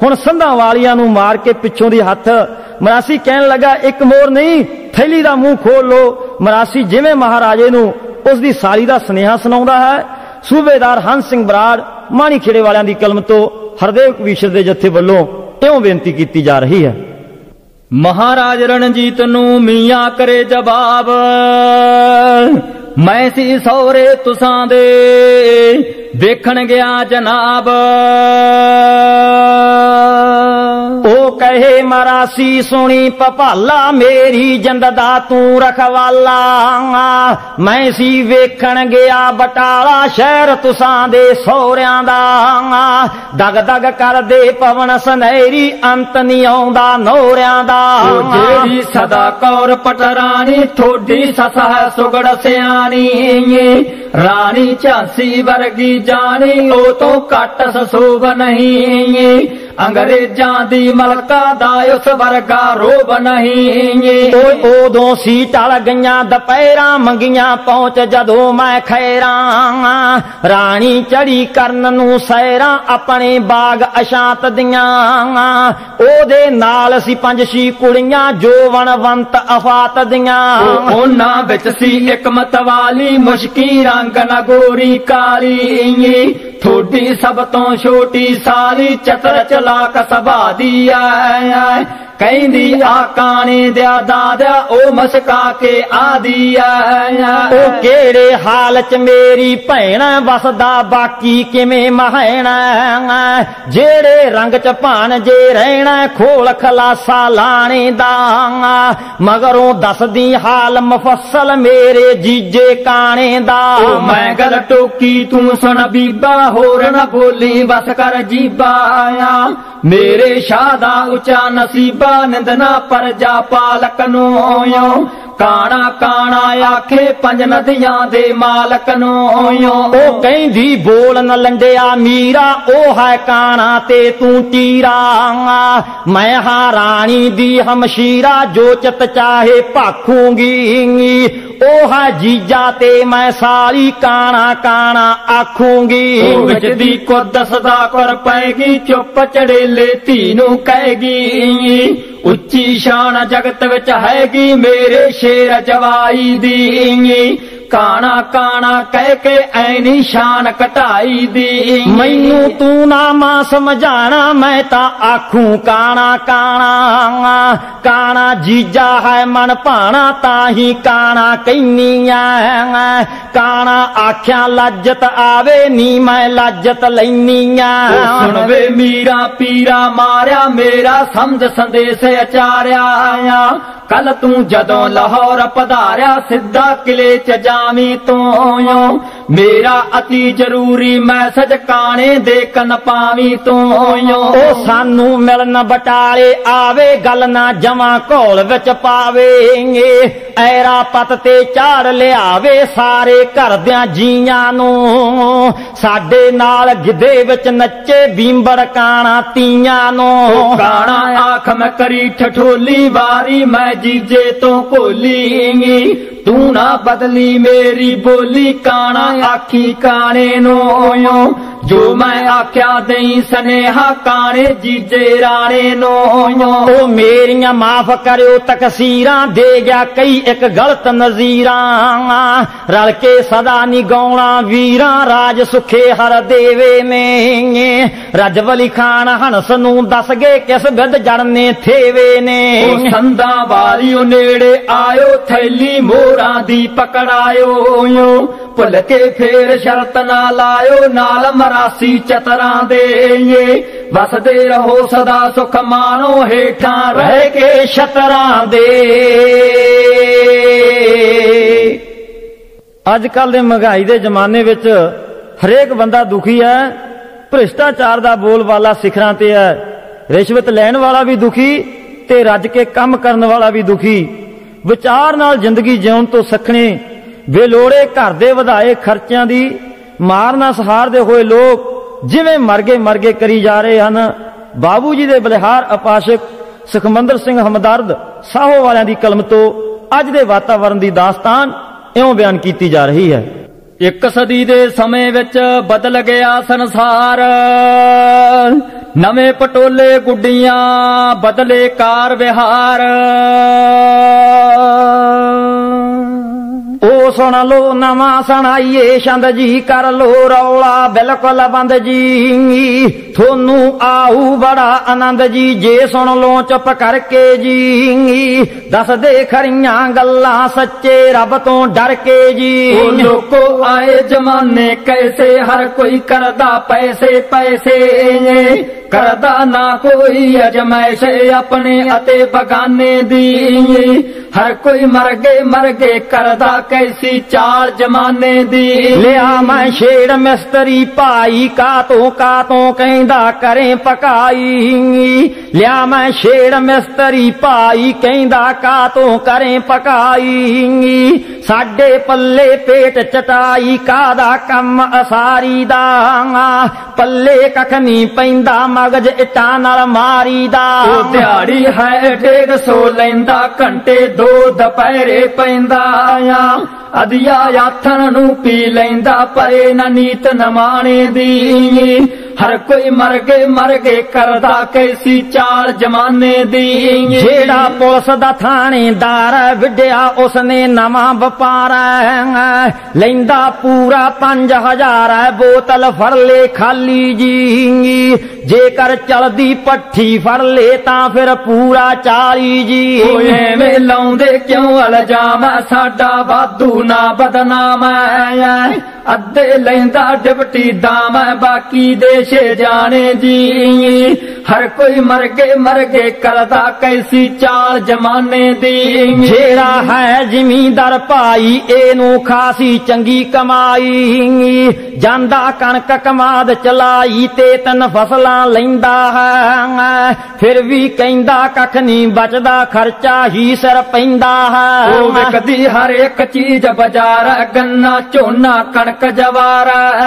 हुण संधां वालियां नूं मार के पिछों दी हथ मरासी कहन लगा एक मोर नहीं थैली दा मुंह खोल लो। मरासी जिवें महाराजे नूं उस दी साली दा सुनेहा सुणाउंदा है। सूबेदार हंस सिंह बराड़ माणी खेड़े वालियां दी कलम तो हरदेव कवीशर दे जत्थे वल्लों इउं बेनती कीती जा रही है। महाराज रणजीत नूं मियां करे जवाब, मैं सी सौरे तुसां दे देखण गया जनाब। ओ कहे मरासी सुनी पपाला मेरी जिंद दा तू रखवाला। मैं सी वेखण गया बटाला शहर तुसां दे सौरियां दा। दग दग कर दे पवन सनैरी अंत नहीं आउंदा नौरियां दा। जेड़ी सदा कौर पटरानी थोड़ी सस है सुगड़ सियानी। रानी झांसी वर्गी जानी ओ तो घट ससूब नहीं। अंग्रेजां दी मलका दा उस वर्गा रोब नहीं। उदों सी टल गईयां दपहरा मंगियां पहुंच जदों मैं खैरा। रानी चढ़ी करन नूं सैरा अपने बाग अशांत दियां। ओदे नाल सी पंज छी कुड़ियां जोवनवंत अफात दियां। उन्हां विच सी इक मतवाली मुश्की रंग नगोरी काली। थोड़ी सब तो छोटी साली चतर चलाक सभा दी ऐ। कहंदी आकाने दिया दादा ओ मसका के आदी ऐ। ओ केड़े हाल च मेरी भैण वसदा बाकी किवें महैणा। जेड़े रंग च भान जे रहना खोल खलासा लाने दा। मगरों दसदी हाल मुफस्सल मेरे जीजे काने दा। मैं गल टोकी तू सुन बीबा होर न बोली बस कर जीबा। मेरे शादा उचा नसीबा निंदना पर जा पालक नोयो। काना काना आखे पंज नदियां दे मालक नोयो। ओ कहंदी बोल न लंडिया मीरा ओ है काना ते तू तीरा। मैं हां रानी दी हमशीरा जो चित चाहे भाखूंगी। ओ है जीजा ते मैं सारी काना काना आखूंगी। विच दी को दसदा कर पैगी चुप चढ़ेले धी नूं कहगी। उच्ची शान जगत विच हैगी मेरे शेर जवाई दी। काना काना कह के ऐनी शान कटाई दी। मैनू तू ना मां समझाना मैं ता आखूं काना काना। काना जीजा है मन भाना ताही काना कहनिया। काना आख्या लज्जत आवे नी मैं लज्जत लैनिया। सुन वे मीरा पीरा मारिया मेरा समझ संदेश अचारिया। कल तू जदों लाहौर पधारिया सिद्धा किले च जावी तो। मेरा अति जरूरी मैसेज काने दे कन पावी तो। ओ सानू मिलन बटाले आवे गल ना जमा घोल विच पावेंगे। ऐरा पत ते चाड़ लियावे सारे घर दियां जीआं नूं। साडे नाल गिद्धे विच नच्चे बींबड़ काना तीआं नूं। काना आख मैं करी ठठोली वारी मैं जीजे तो कोली। तू ना बदली मेरी बोली काना आखी काने नोयो। जो मैं आख्या दई सनेहा काने जीजे राणे नोयो। ओ मेरियां माफ करियो तकसीरां दे गया कई एक गलत नजीरां। रल के सदा निगौणा वीरां राज सुखे हर देवे में। रजवली खान हंस नूं दस गए किस बिद जड़ने थेवे ने। संदा वाली नेड़े आयो थैली मोरां दी पकड़ायो। भुल के फेर शरत ना लायो नाल मरासी चतरां दे। वसदे रहो सदा सुख मानो हेठां रह के छतरां दे। अजकल दे महंगाई दे जमाने विच हरेक बंदा दुखी है। भ्रिष्टाचार दा बोलबाला सिखरां ते है। रिश्वत लैण वाला भी दुखी ते रज के काम करन वाला भी दुखी। विचार नाल जिंदगी जिउण तो सखणे बेलोड़े घर दे वधाए खर्चियां दी मार ना सहारदे होए लोग जिवें मरगे मरगे करी जा रहे हन। बाबू जी दे बलिहार उपासक सुखमंदर सिंह हमदर्द साहो वालियां दी कलम तो अज दे वातावरण दी दास्तान इउं बयान कीती जा रही है। ਇੱਕ ਸਦੀ ਦੇ ਸਮੇਂ ਵਿੱਚ ਬਦਲ ਗਿਆ ਸੰਸਾਰ, ਨਵੇਂ ਪਟੋਲੇ ਗੁੱਡੀਆਂ ਬਦਲੇ ਕਾਰ ਵਿਹਾਰ। ਉਹ ਸੁਣ ਲੋ ਨਵਾਂ ਸੁਣਾਈਏ ਛੰਦ ਜੀ, ਕਰ ਲੋ ਰੌਲਾ ਬਿਲਕੁਲ ਬੰਦ ਜੀ, ਥੋਨੂੰ ਆਊ ਬੜਾ ਆਨੰਦ ਜੀ ਜੇ ਸੁਣ ਲੋ ਚੁੱਪ ਕਰਕੇ ਜੀ। ਦੱਸਦੇ ਖਰੀਆਂ ਗੱਲਾਂ ਸੱਚੇ ਰੱਬ ਤੋਂ ਡਰ ਕੇ ਜੀ। ਉਹ ਲੋਕੋ ਆਏ ਜਮਾਨੇ ਕੈਸੇ, ਹਰ ਕੋਈ ਕਰਦਾ ਪੈਸੇ ਪੈਸੇ, ਕਰਦਾ ਨਾ ਕੋਈ ਅਜਮਾਇਸ਼ ਆਪਣੇ ਅਤੇ ਬਗਾਨੇ ਦੀ। ਹਰ ਕੋਈ ਮਰ ਗਏ ਮਰ ਗਏ ਕਰਦਾ ਕੈਸੀ ਚਾਲ ਜਮਾਨੇ ਦੀ। ਲਿਆ ਮੈਂ ਛੇੜ ਮਿਸਤਰੀ ਭਾਈ ਕਾਤੋਂ ਕਾਤੋਂ ਕਹਿੰਦਾ ਕਰੇ ਪਕਾਈ। ਲਿਆ ਮੈਂ ਛੇੜ ਮਿਸਤਰੀ ਭਾਈ ਕਹਿੰਦਾ ਕਾਤੋਂ ਕਰੇ ਪਕਾਈ। ਸਾਡੇ ਪੱਲੇ ਪੇਟ ਚਟਾਈ ਕਾਦਾ ਕੰਮ ਅਸਾਰੀ ਦਾ, ਪੱਲੇ ਕੱਖ ਨਹੀਂ ਪੈਂਦਾ ਮਗਜ ਇੱਟਾਂ ਨਾਲ ਮਾਰੀ ਦਾ। ਉਹ ਦਿਹਾੜੀ ਹੈ ਡੇਢ ਸੌ ਲੈਂਦਾ, ਘੰਟੇ ਦੋ ਦੁਪਹਿਰੇ ਪੈਂਦਾ ਆ। ਅਧਿਆ ਆਥਣ ਨੂੰ ਪੀ ਲੈਂਦਾ ਪਰੇ ਨਾ ਨੀਤ ਨਮਾਣੇ ਦੀ। ਹਰ ਕੋਈ ਮਰ ਗਏ ਮਰ ਗਏ ਕਰਦਾ ਕੈਸੀ ਚਾਲ ਜਮਾਨੇ ਦੀ। ਜਿਹੜਾ ਪੁਲਿਸ ਦਾ ਥਾਣੇਦਾਰ ਵਿੱਢਿਆ ਉਸਨੇ ਨਵਾਂ ਵਪਾਰ, ਲੈਂਦਾ ਪੂਰਾ ਪੰਜ ਹਜ਼ਾਰ ਬੋਤਲ ਫੜ ਲੈ ਖਾਲੀ ਜੀ। ਜੇਕਰ ਚਲਦੀ ਪੱਠੀ ਫੜ ਲੈ ਤਾਂ ਫਿਰ ਪੂਰਾ ਚਾਲੀ ਜੀ। ਐਵੇਂ ਲਾਉਂਦੇ ਕਿਉਂ ਇਲਜ਼ਾਮ, ਸਾਡਾ ਵਾਧੂ ਨਾ ਬਦਨਾਮ। ਅੱਧੇ ਲੈਂਦਾ ਡਿਪਟੀ ਦਾਮ ਬਾਕੀ ਦੇਸ਼ ਜਾਣੇ ਜੀ। ਹਰ ਕੋਈ ਮਰ ਗਏ ਮਰ ਗਏ ਕਰਦਾ ਕੈਸੀ ਚਾਲ ਜਮਾਨੇ ਦੀ। ਜਿਹੜਾ ਹੈ ਜ਼ਿਮੀਂਦਾਰ ਭਾਈ ਇਹਨੂੰ ਖਾਸੀ ਚੰਗੀ ਕਮਾਈ, ਜਾਂਦਾ ਕਣਕ ਕਮਾਦ ਚਲਾਈ ਤੇ ਤਿੰਨ ਫਸਲਾਂ ਲੈਂਦਾ ਹੈ। ਫਿਰ ਵੀ ਕਹਿੰਦਾ ਕੱਖ ਨਹੀਂ ਬਚਦਾ ਖਰਚਾ ਹੀ ਸਿਰ ਪੈਂਦਾ ਹੈ। ਉਹ ਵਿਕਦੀ ਹਰ ਇੱਕ ਚੀਜ਼ ਬਾਜ਼ਾਰ, ਗੰਨਾ ਝੋਨਾ ਕਣਕ ਜਵਾਰ।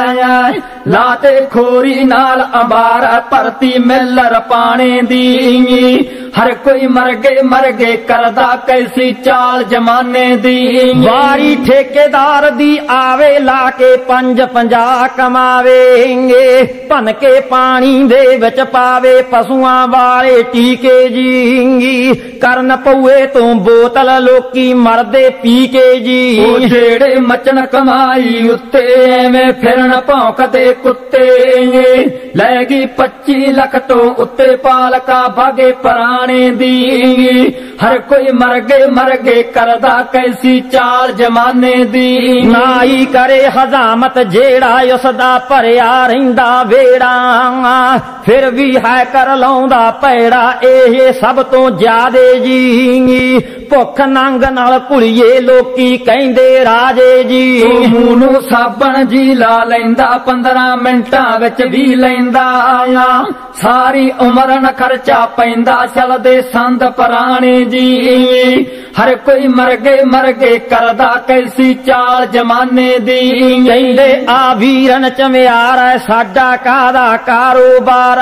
ਲਾਤੇ ਖੋਰੀ ਨਾਲ ਅੰਬਾਰ ਭਰਤੀ ਮਿਲਰ ਪਾਣੇ ਦੀ। ਹਰ ਕੋਈ ਮਰ ਗਏ ਮਰ ਗਏ ਕਰਦਾ ਕੈਸੀ ਚਾਲ ਜਮਾਨੇ ਦੀ। ਵਾਰੀ ਠੇਕੇਦਾਰ ਦੀ ਆਵੇ ਲਾ ਕੇ ਪੰਜ ਪੰਜਾਹ ਕਮਾਵੇਂਗੇ, ਭੰਨ ਕੇ ਪਾਣੀ ਦੇ ਵਿੱਚ ਪਾਵੇ ਪਸ਼ੂਆਂ ਵਾਲੇ ਟੀਕੇ ਜੀ। ਕਰਨ ਪਊਏ ਤੋਂ ਬੋਤਲ ਲੋਕੀ ਮਰਦੇ ਪੀ ਕੇ ਜੀ। ਉਹ ਜਿਹੜੇ ਮਚਣ ਕਮਾਈ ਉੱਤੇ ਐਵੇਂ ਫਿਰਨ ਭੌਂਕਦੇ ਕੁੱਤੇ। ਲੈ ਗਈ ਪੱਚੀ ਲੱਖ ਤੋਂ ਉੱਤੇ ਪਾਲਕਾ ਭਾਗੇ ਪੁਰਾਣੇ ਦੀ। ਹਰ ਕੋਈ ਮਰ ਗਏ ਮਰ ਗਏ ਕਰਦਾ ਕੈਸੀ ਚਾਲ ਜਮਾਨੇ ਦੀ। ਨਾਈ ਕਰੇ ਹਜ਼ਾਮਤ ਜਿਹੜਾ ਉਸਦਾ ਭਰਿਆ ਰਹਿੰਦਾ ਵੇੜਾ, ਫਿਰ ਵੀ ਹੈ ਕਰ ਲਾਉਂਦਾ ਪੈੜਾ ਇਹ ਸਭ ਤੋਂ ਜ਼ਿਆਦੇ ਜੀ। ਭੁੱਖ ਨੰਗ ਨਾਲ ਭੁਲੀਏ ਲੋਕੀ ਕਹਿੰਦੇ ਰਾਜੇ ਜੀ। ਮੂੰਹ ਨੂੰ ਸਾਬਣ ਜੀ ਲਾ ਲੈਂਦਾ ਪੰਦਰਾਂ ਮਿੰਟਾਂ ਵਿੱਚ ਵੀ ਲੈਂਦਾ ਆ। ਸਾਰੀ ਉਮਰ ਨ ਖਰਚਾ ਪੈਂਦਾ ਚਲਦੇ ਸੰਦ ਪੁਰਾਣੇ ਜੀ। ਹਰ ਕੋਈ ਮਰ ਗਏ ਮਰ ਗਏ ਕਰਦਾ ਕੈਸੀ ਚਾਲ ਜਮਾਨੇ ਦੀ। ਕਹਿੰਦੇ ਆ ਵੀਰਨ ਚਮਿਆਰ ਸਾਡਾ ਕਾਹਦਾ ਕਾਰੋਬਾਰ,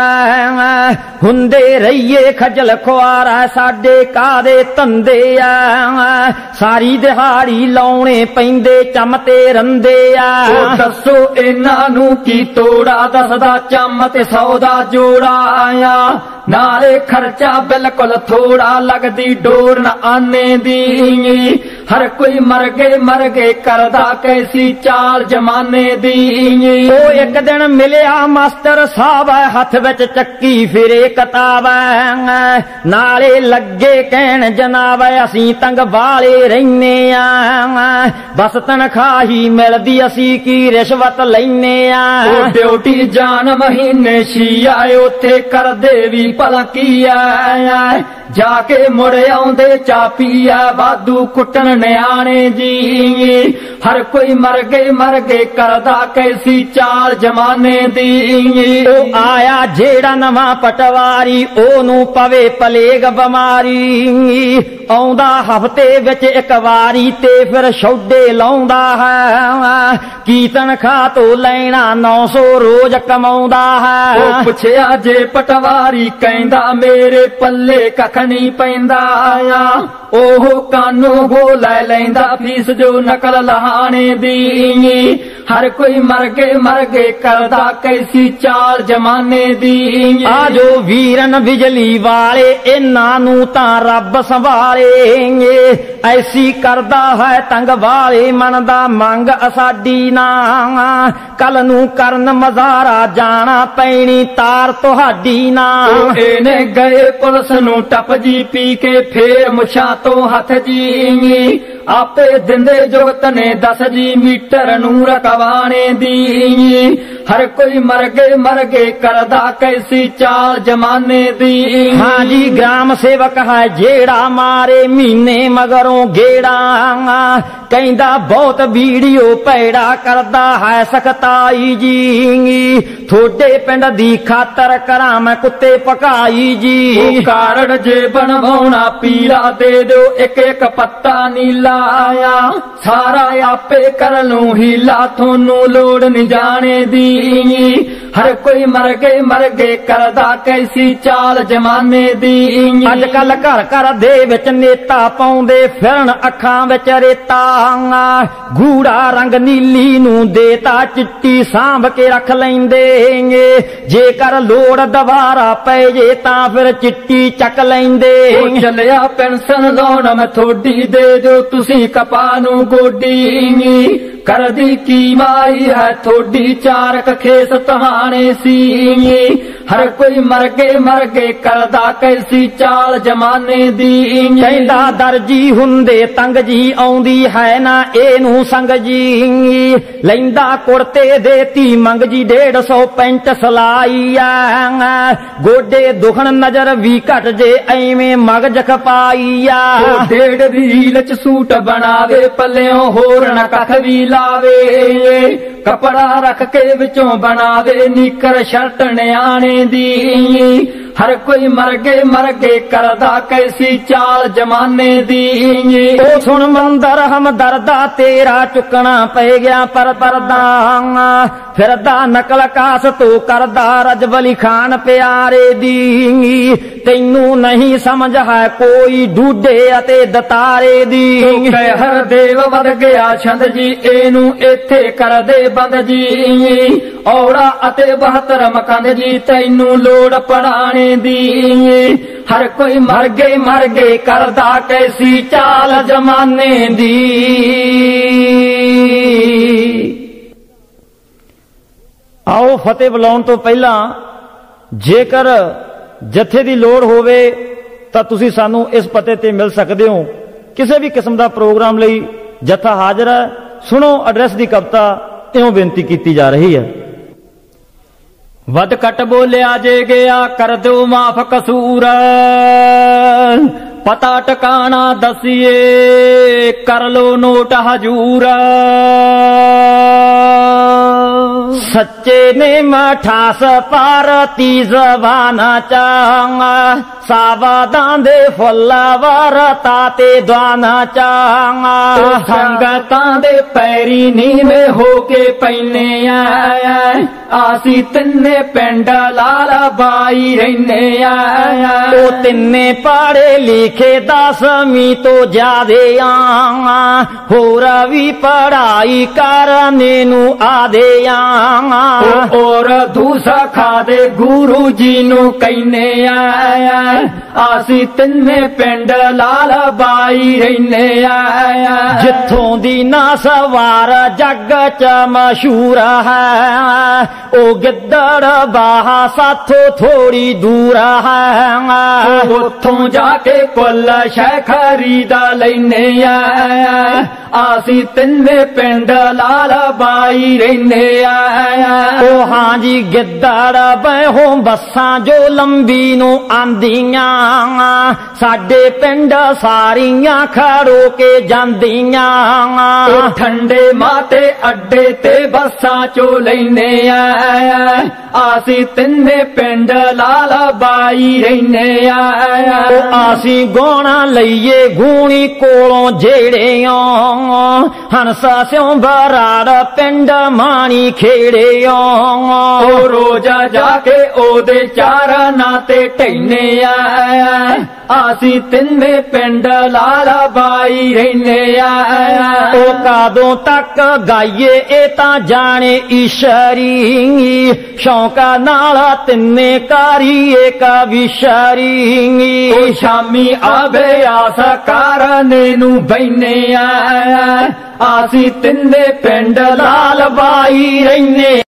ਹੁੰਦੇ ਰਹੀਏ ਖਜਲ ਖੁਆਰ ਸਾਡੇ ਕਾਹਦੇ ਧੰਦੇ ਆ। ਸਾਰੀ ਦਿਹਾੜੀ ਲਾਉਣੇ ਪੈਂਦੇ ਚਮ ਤੇ ਰੰਦੇ ਆ। ਉਹ ਦੱਸੋ ਇਹਨਾਂ ਨੂੰ ਕੀ ਤੋੜਾ, ਦੱਸਦਾ ਚਮ ਤੇ ਸੌ ਦਾ ਜੋੜਾ ਆ। ਨਾਲੇ ਖਰਚਾ ਬਿਲਕੁਲ ਥੋੜਾ ਲੱਗਦੀ ਡੋਰ ਨ ਆਨੇ ਦੀ। ਹਰ ਕੋਈ ਮਰ ਗਏ ਮਰ ਗਏ ਕਰਦਾ ਕੈਸੀ ਚਾਲ ਜਮਾਨੇ ਦੀ। ਉਹ ਇੱਕ ਦਿਨ ਮਿਲਿਆ ਮਾਸਟਰ ਸਾਹਿਬ ਹੱਥ ਵਿੱਚ ਚੱਕੀ ਫਿਰੇ ਕਿਤਾਬ, ਨਾਲੇ ਲੱਗੇ ਕਹਿਣ ਜਨਾਬ ਅਸੀਂ ਤੰਗ ਵਾਲੇ ਰਹਿੰਨੇ ਆ। ਬਸ ਤਨਖਾਹ ਹੀ ਮਿਲਦੀ ਅਸੀਂ ਕੀ ਰਿਸ਼ਵਤ ਲੈਨੇ ਆ। ਉਹ ਡਿਊਟੀ ਜਾਨ ਮਹੀਨੇ ਛੀ ਆਏ ਉੱਥੇ ਕਰਦੇ ਵੀ ਭਲਾ ਕੀ ਆ। ਜਾ ਕੇ ਮੁੜ ਆਉਂਦੇ ਚਾਪੀਆ ਵਾਧੂ ਕੁੱਟਣ ਨਿਆਣੇ ਜੀ। ਹਰ ਕੋਈ ਮਰ ਗਏ ਮਰ ਗਏ ਕਰਦਾ ਕੈਸੀ ਚਾਲ ਜਮਾਨੇ ਦੀ। ਉਹ ਆਇਆ ਜਿਹੜਾ ਨਵਾਂ ਪਟਵਾਰੀ ਉਹਨੂੰ ਪਵੇ ਪਲੇਗ ਬਿਮਾਰੀ, ਆਉਂਦਾ ਹਫਤੇ ਵਿੱਚ ਇੱਕ ਵਾਰੀ ਤੇ ਫਿਰ ਛੋਡੇ ਲਾਉਂਦਾ ਹੈ। ਕੀ ਤਨਖਾਹ ਤੋਂ ਲੈਣਾ ਨੌ ਸੌ ਰੋਜ਼ ਕਮਾਉਂਦਾ ਹੈ। ਉਹ ਪੁੱਛਿਆ ਜੇ ਪਟਵਾਰੀ ਕਹਿੰਦਾ ਮੇਰੇ ਪੱਲੇ ਕੱਖ ਨਹੀਂ ਪੈਂਦਾ ਆ। ओह कानू गो लै लैंदा फीस जो नकल लहाने दी। हर कोई मरगे मरगे करदा कैसी चाल जमाने दी। आजो वीरन बिजली वाले इन्हां नू तां रब संभालेंगे, ऐसी करदा है तंग वाले मन दा मंग असाडी ना। कल नू करन मजारा जाना पैनी तार तुहाडी ना। इने गए पुलिस नू टप जी पी के फेर मुछां तो हथ जी। आपे दिंदे जुगत ने दस जी मीटर नू रकवाने दी। हर कोई मरगे मरगे करदा कैसी चाल जमाने दी। हाँ जी ग्राम सेवक है जेड़ा मारे महीने मगरों गेड़ा, कहंदा बहुत वीडियो पैड़ा करदा है सख्ताई जी। थोड़े पिंड दी खातर करा मैं कुत्ते पकाई जी। कारण जे बनवाउणा पीला दे दो एक एक पत्ता नीला आया। सारा आपे कर लूं हीला थोनू लोड़ नहीं जाने दी। हर कोई मरगे मरगे करदा कैसी चाल जमाने दी। अजकल घर घर दे विच नेता पाउंदे फिरन अखां विच रेता। गूड़ा रंग नीली नू देता चिट्टी सांभ के रख लैंदे। जेकर लोड़ दवारा पै जे तां फिर चिट्टी चक लैंदे। चलिया पेंशन लाउण मैं थोड़ी दे दो तुसी कपा नू गोडी। करदी की मारी है थोड़ी चार खेस तहाने सी। हर कोई मरगे मरगे करदा कैसी चाल जमाने दी। कहंदा दर्जी हुंदे तंग जी आउंदी है ना एनू संग जी। लैंदा कुर्ते देती मंग जी डेढ़ सौ पैंट सलाई। गोडे दुखन नजर भी घट जे ऐवें मगज खपाई। डेढ़ रील च सूट बनावे पल्लियों होर न कख भी लावे। कपड़ा रख के विचों बनावे निकर शर्ट न्याणे दी। हर कोई मरगे मरगे करदा कैसी चाल जमाने दी। ओ सुन मंदर हम दरदा तेरा चुकना पै गया पर परदा। फिरदा नकल कास तू करदा रजबली खान प्यारे दी। तैनू नहीं समझ है कोई डूडे अते दतारे दी। कहर देव वध गया छंद जी एनू इत्थे कर दे बंद जी। औड़ा अते बहत्तर मकंद जी तैनू लोड़ पड़ाने दी। हर कोई मरगे मरगे करदा कैसी चाल जमाने दी। आओ फतेह बुलाउण तो पहला जेकर जथे दी लोड़ होवे तां तुसी सानू इस पते ते मिल सकदे हो। किसी भी किस्म दा प्रोग्राम लई जथा हाजिर है। सुनो एड्रैस दी कविता इउं बेनती कीती जा रही है। वध कट बोलिया जे गया कर दो माफ कसूर। पता टकाना दसिए कर लो नोट हजूर। सच्चे ने मठास पारती जबान चांगा। सावधान दे फुल्लावर ताते द्वाना चांगा। संगतां दे पैरी नीवे होके पैने आया। आसी तिन्ने पिंड लाला बाई रहने आया। ओ तिन्ने पढ़े लिखे दसवीं तो ज्यादे आंगा। होर भी पढ़ाई करने नू आदे आंगा। और दूसरा खादे गुरु जी नू कहने आया। आसी तिन्ने पिंड लाला बाई रहने आया। जिथों दी ना सवार जग च मशहूर है। ओ गिद्दड़ बाहा साथों थोड़ी दूर है। उथों जाके कुल शह खरीदा लैने आया। आसी तिन्ने पिंड लाला बाई रहने आया। ओ हाँ जी गिद्दड़ बहो बसां जो लंबी नू आंदियां। साडे पिंड सारियां खड़ो के जांदियां। ठंडे माते अड्डे ते बसां चो लैने आया। आसी तिन्ने पिंड लाला बाई रहने आया। आसी गौणा लईए गूणी कोलों जेड़े हंसा स्यों बराड़ पिंड माणी खेड़े। रोजा जाके ओदे चार नाते टैने आया। ਆਸੀਂ ਤਿੰਨੇ ਪਿੰਡ ਲਾਲ ਬਾਈ ਰਹਿੰਦੇ ਆ ਉਹ ਕਦੋਂ ਤੱਕ ਗਾਈਏ ਇਹ ਤਾਂ ਜਾਣੇ ਈਸ਼ਰੀ ਸ਼ੌਂਕਾ ਨਾਲ ਤਿੰਨੇ ਕਾਰੀਏ ਕਾ ਵਿਸ਼ਰੀ ਉਹ ਸ਼ਾਮੀ ਆਵੇ ਆਸ ਕਾਰਨੇ ਨੂੰ ਬੈਨੇ ਆ ਆਸੀਂ ਤਿੰਨੇ ਪਿੰਡ ਲਾਲ ਬਾਈ ਰਹਿੰਦੇ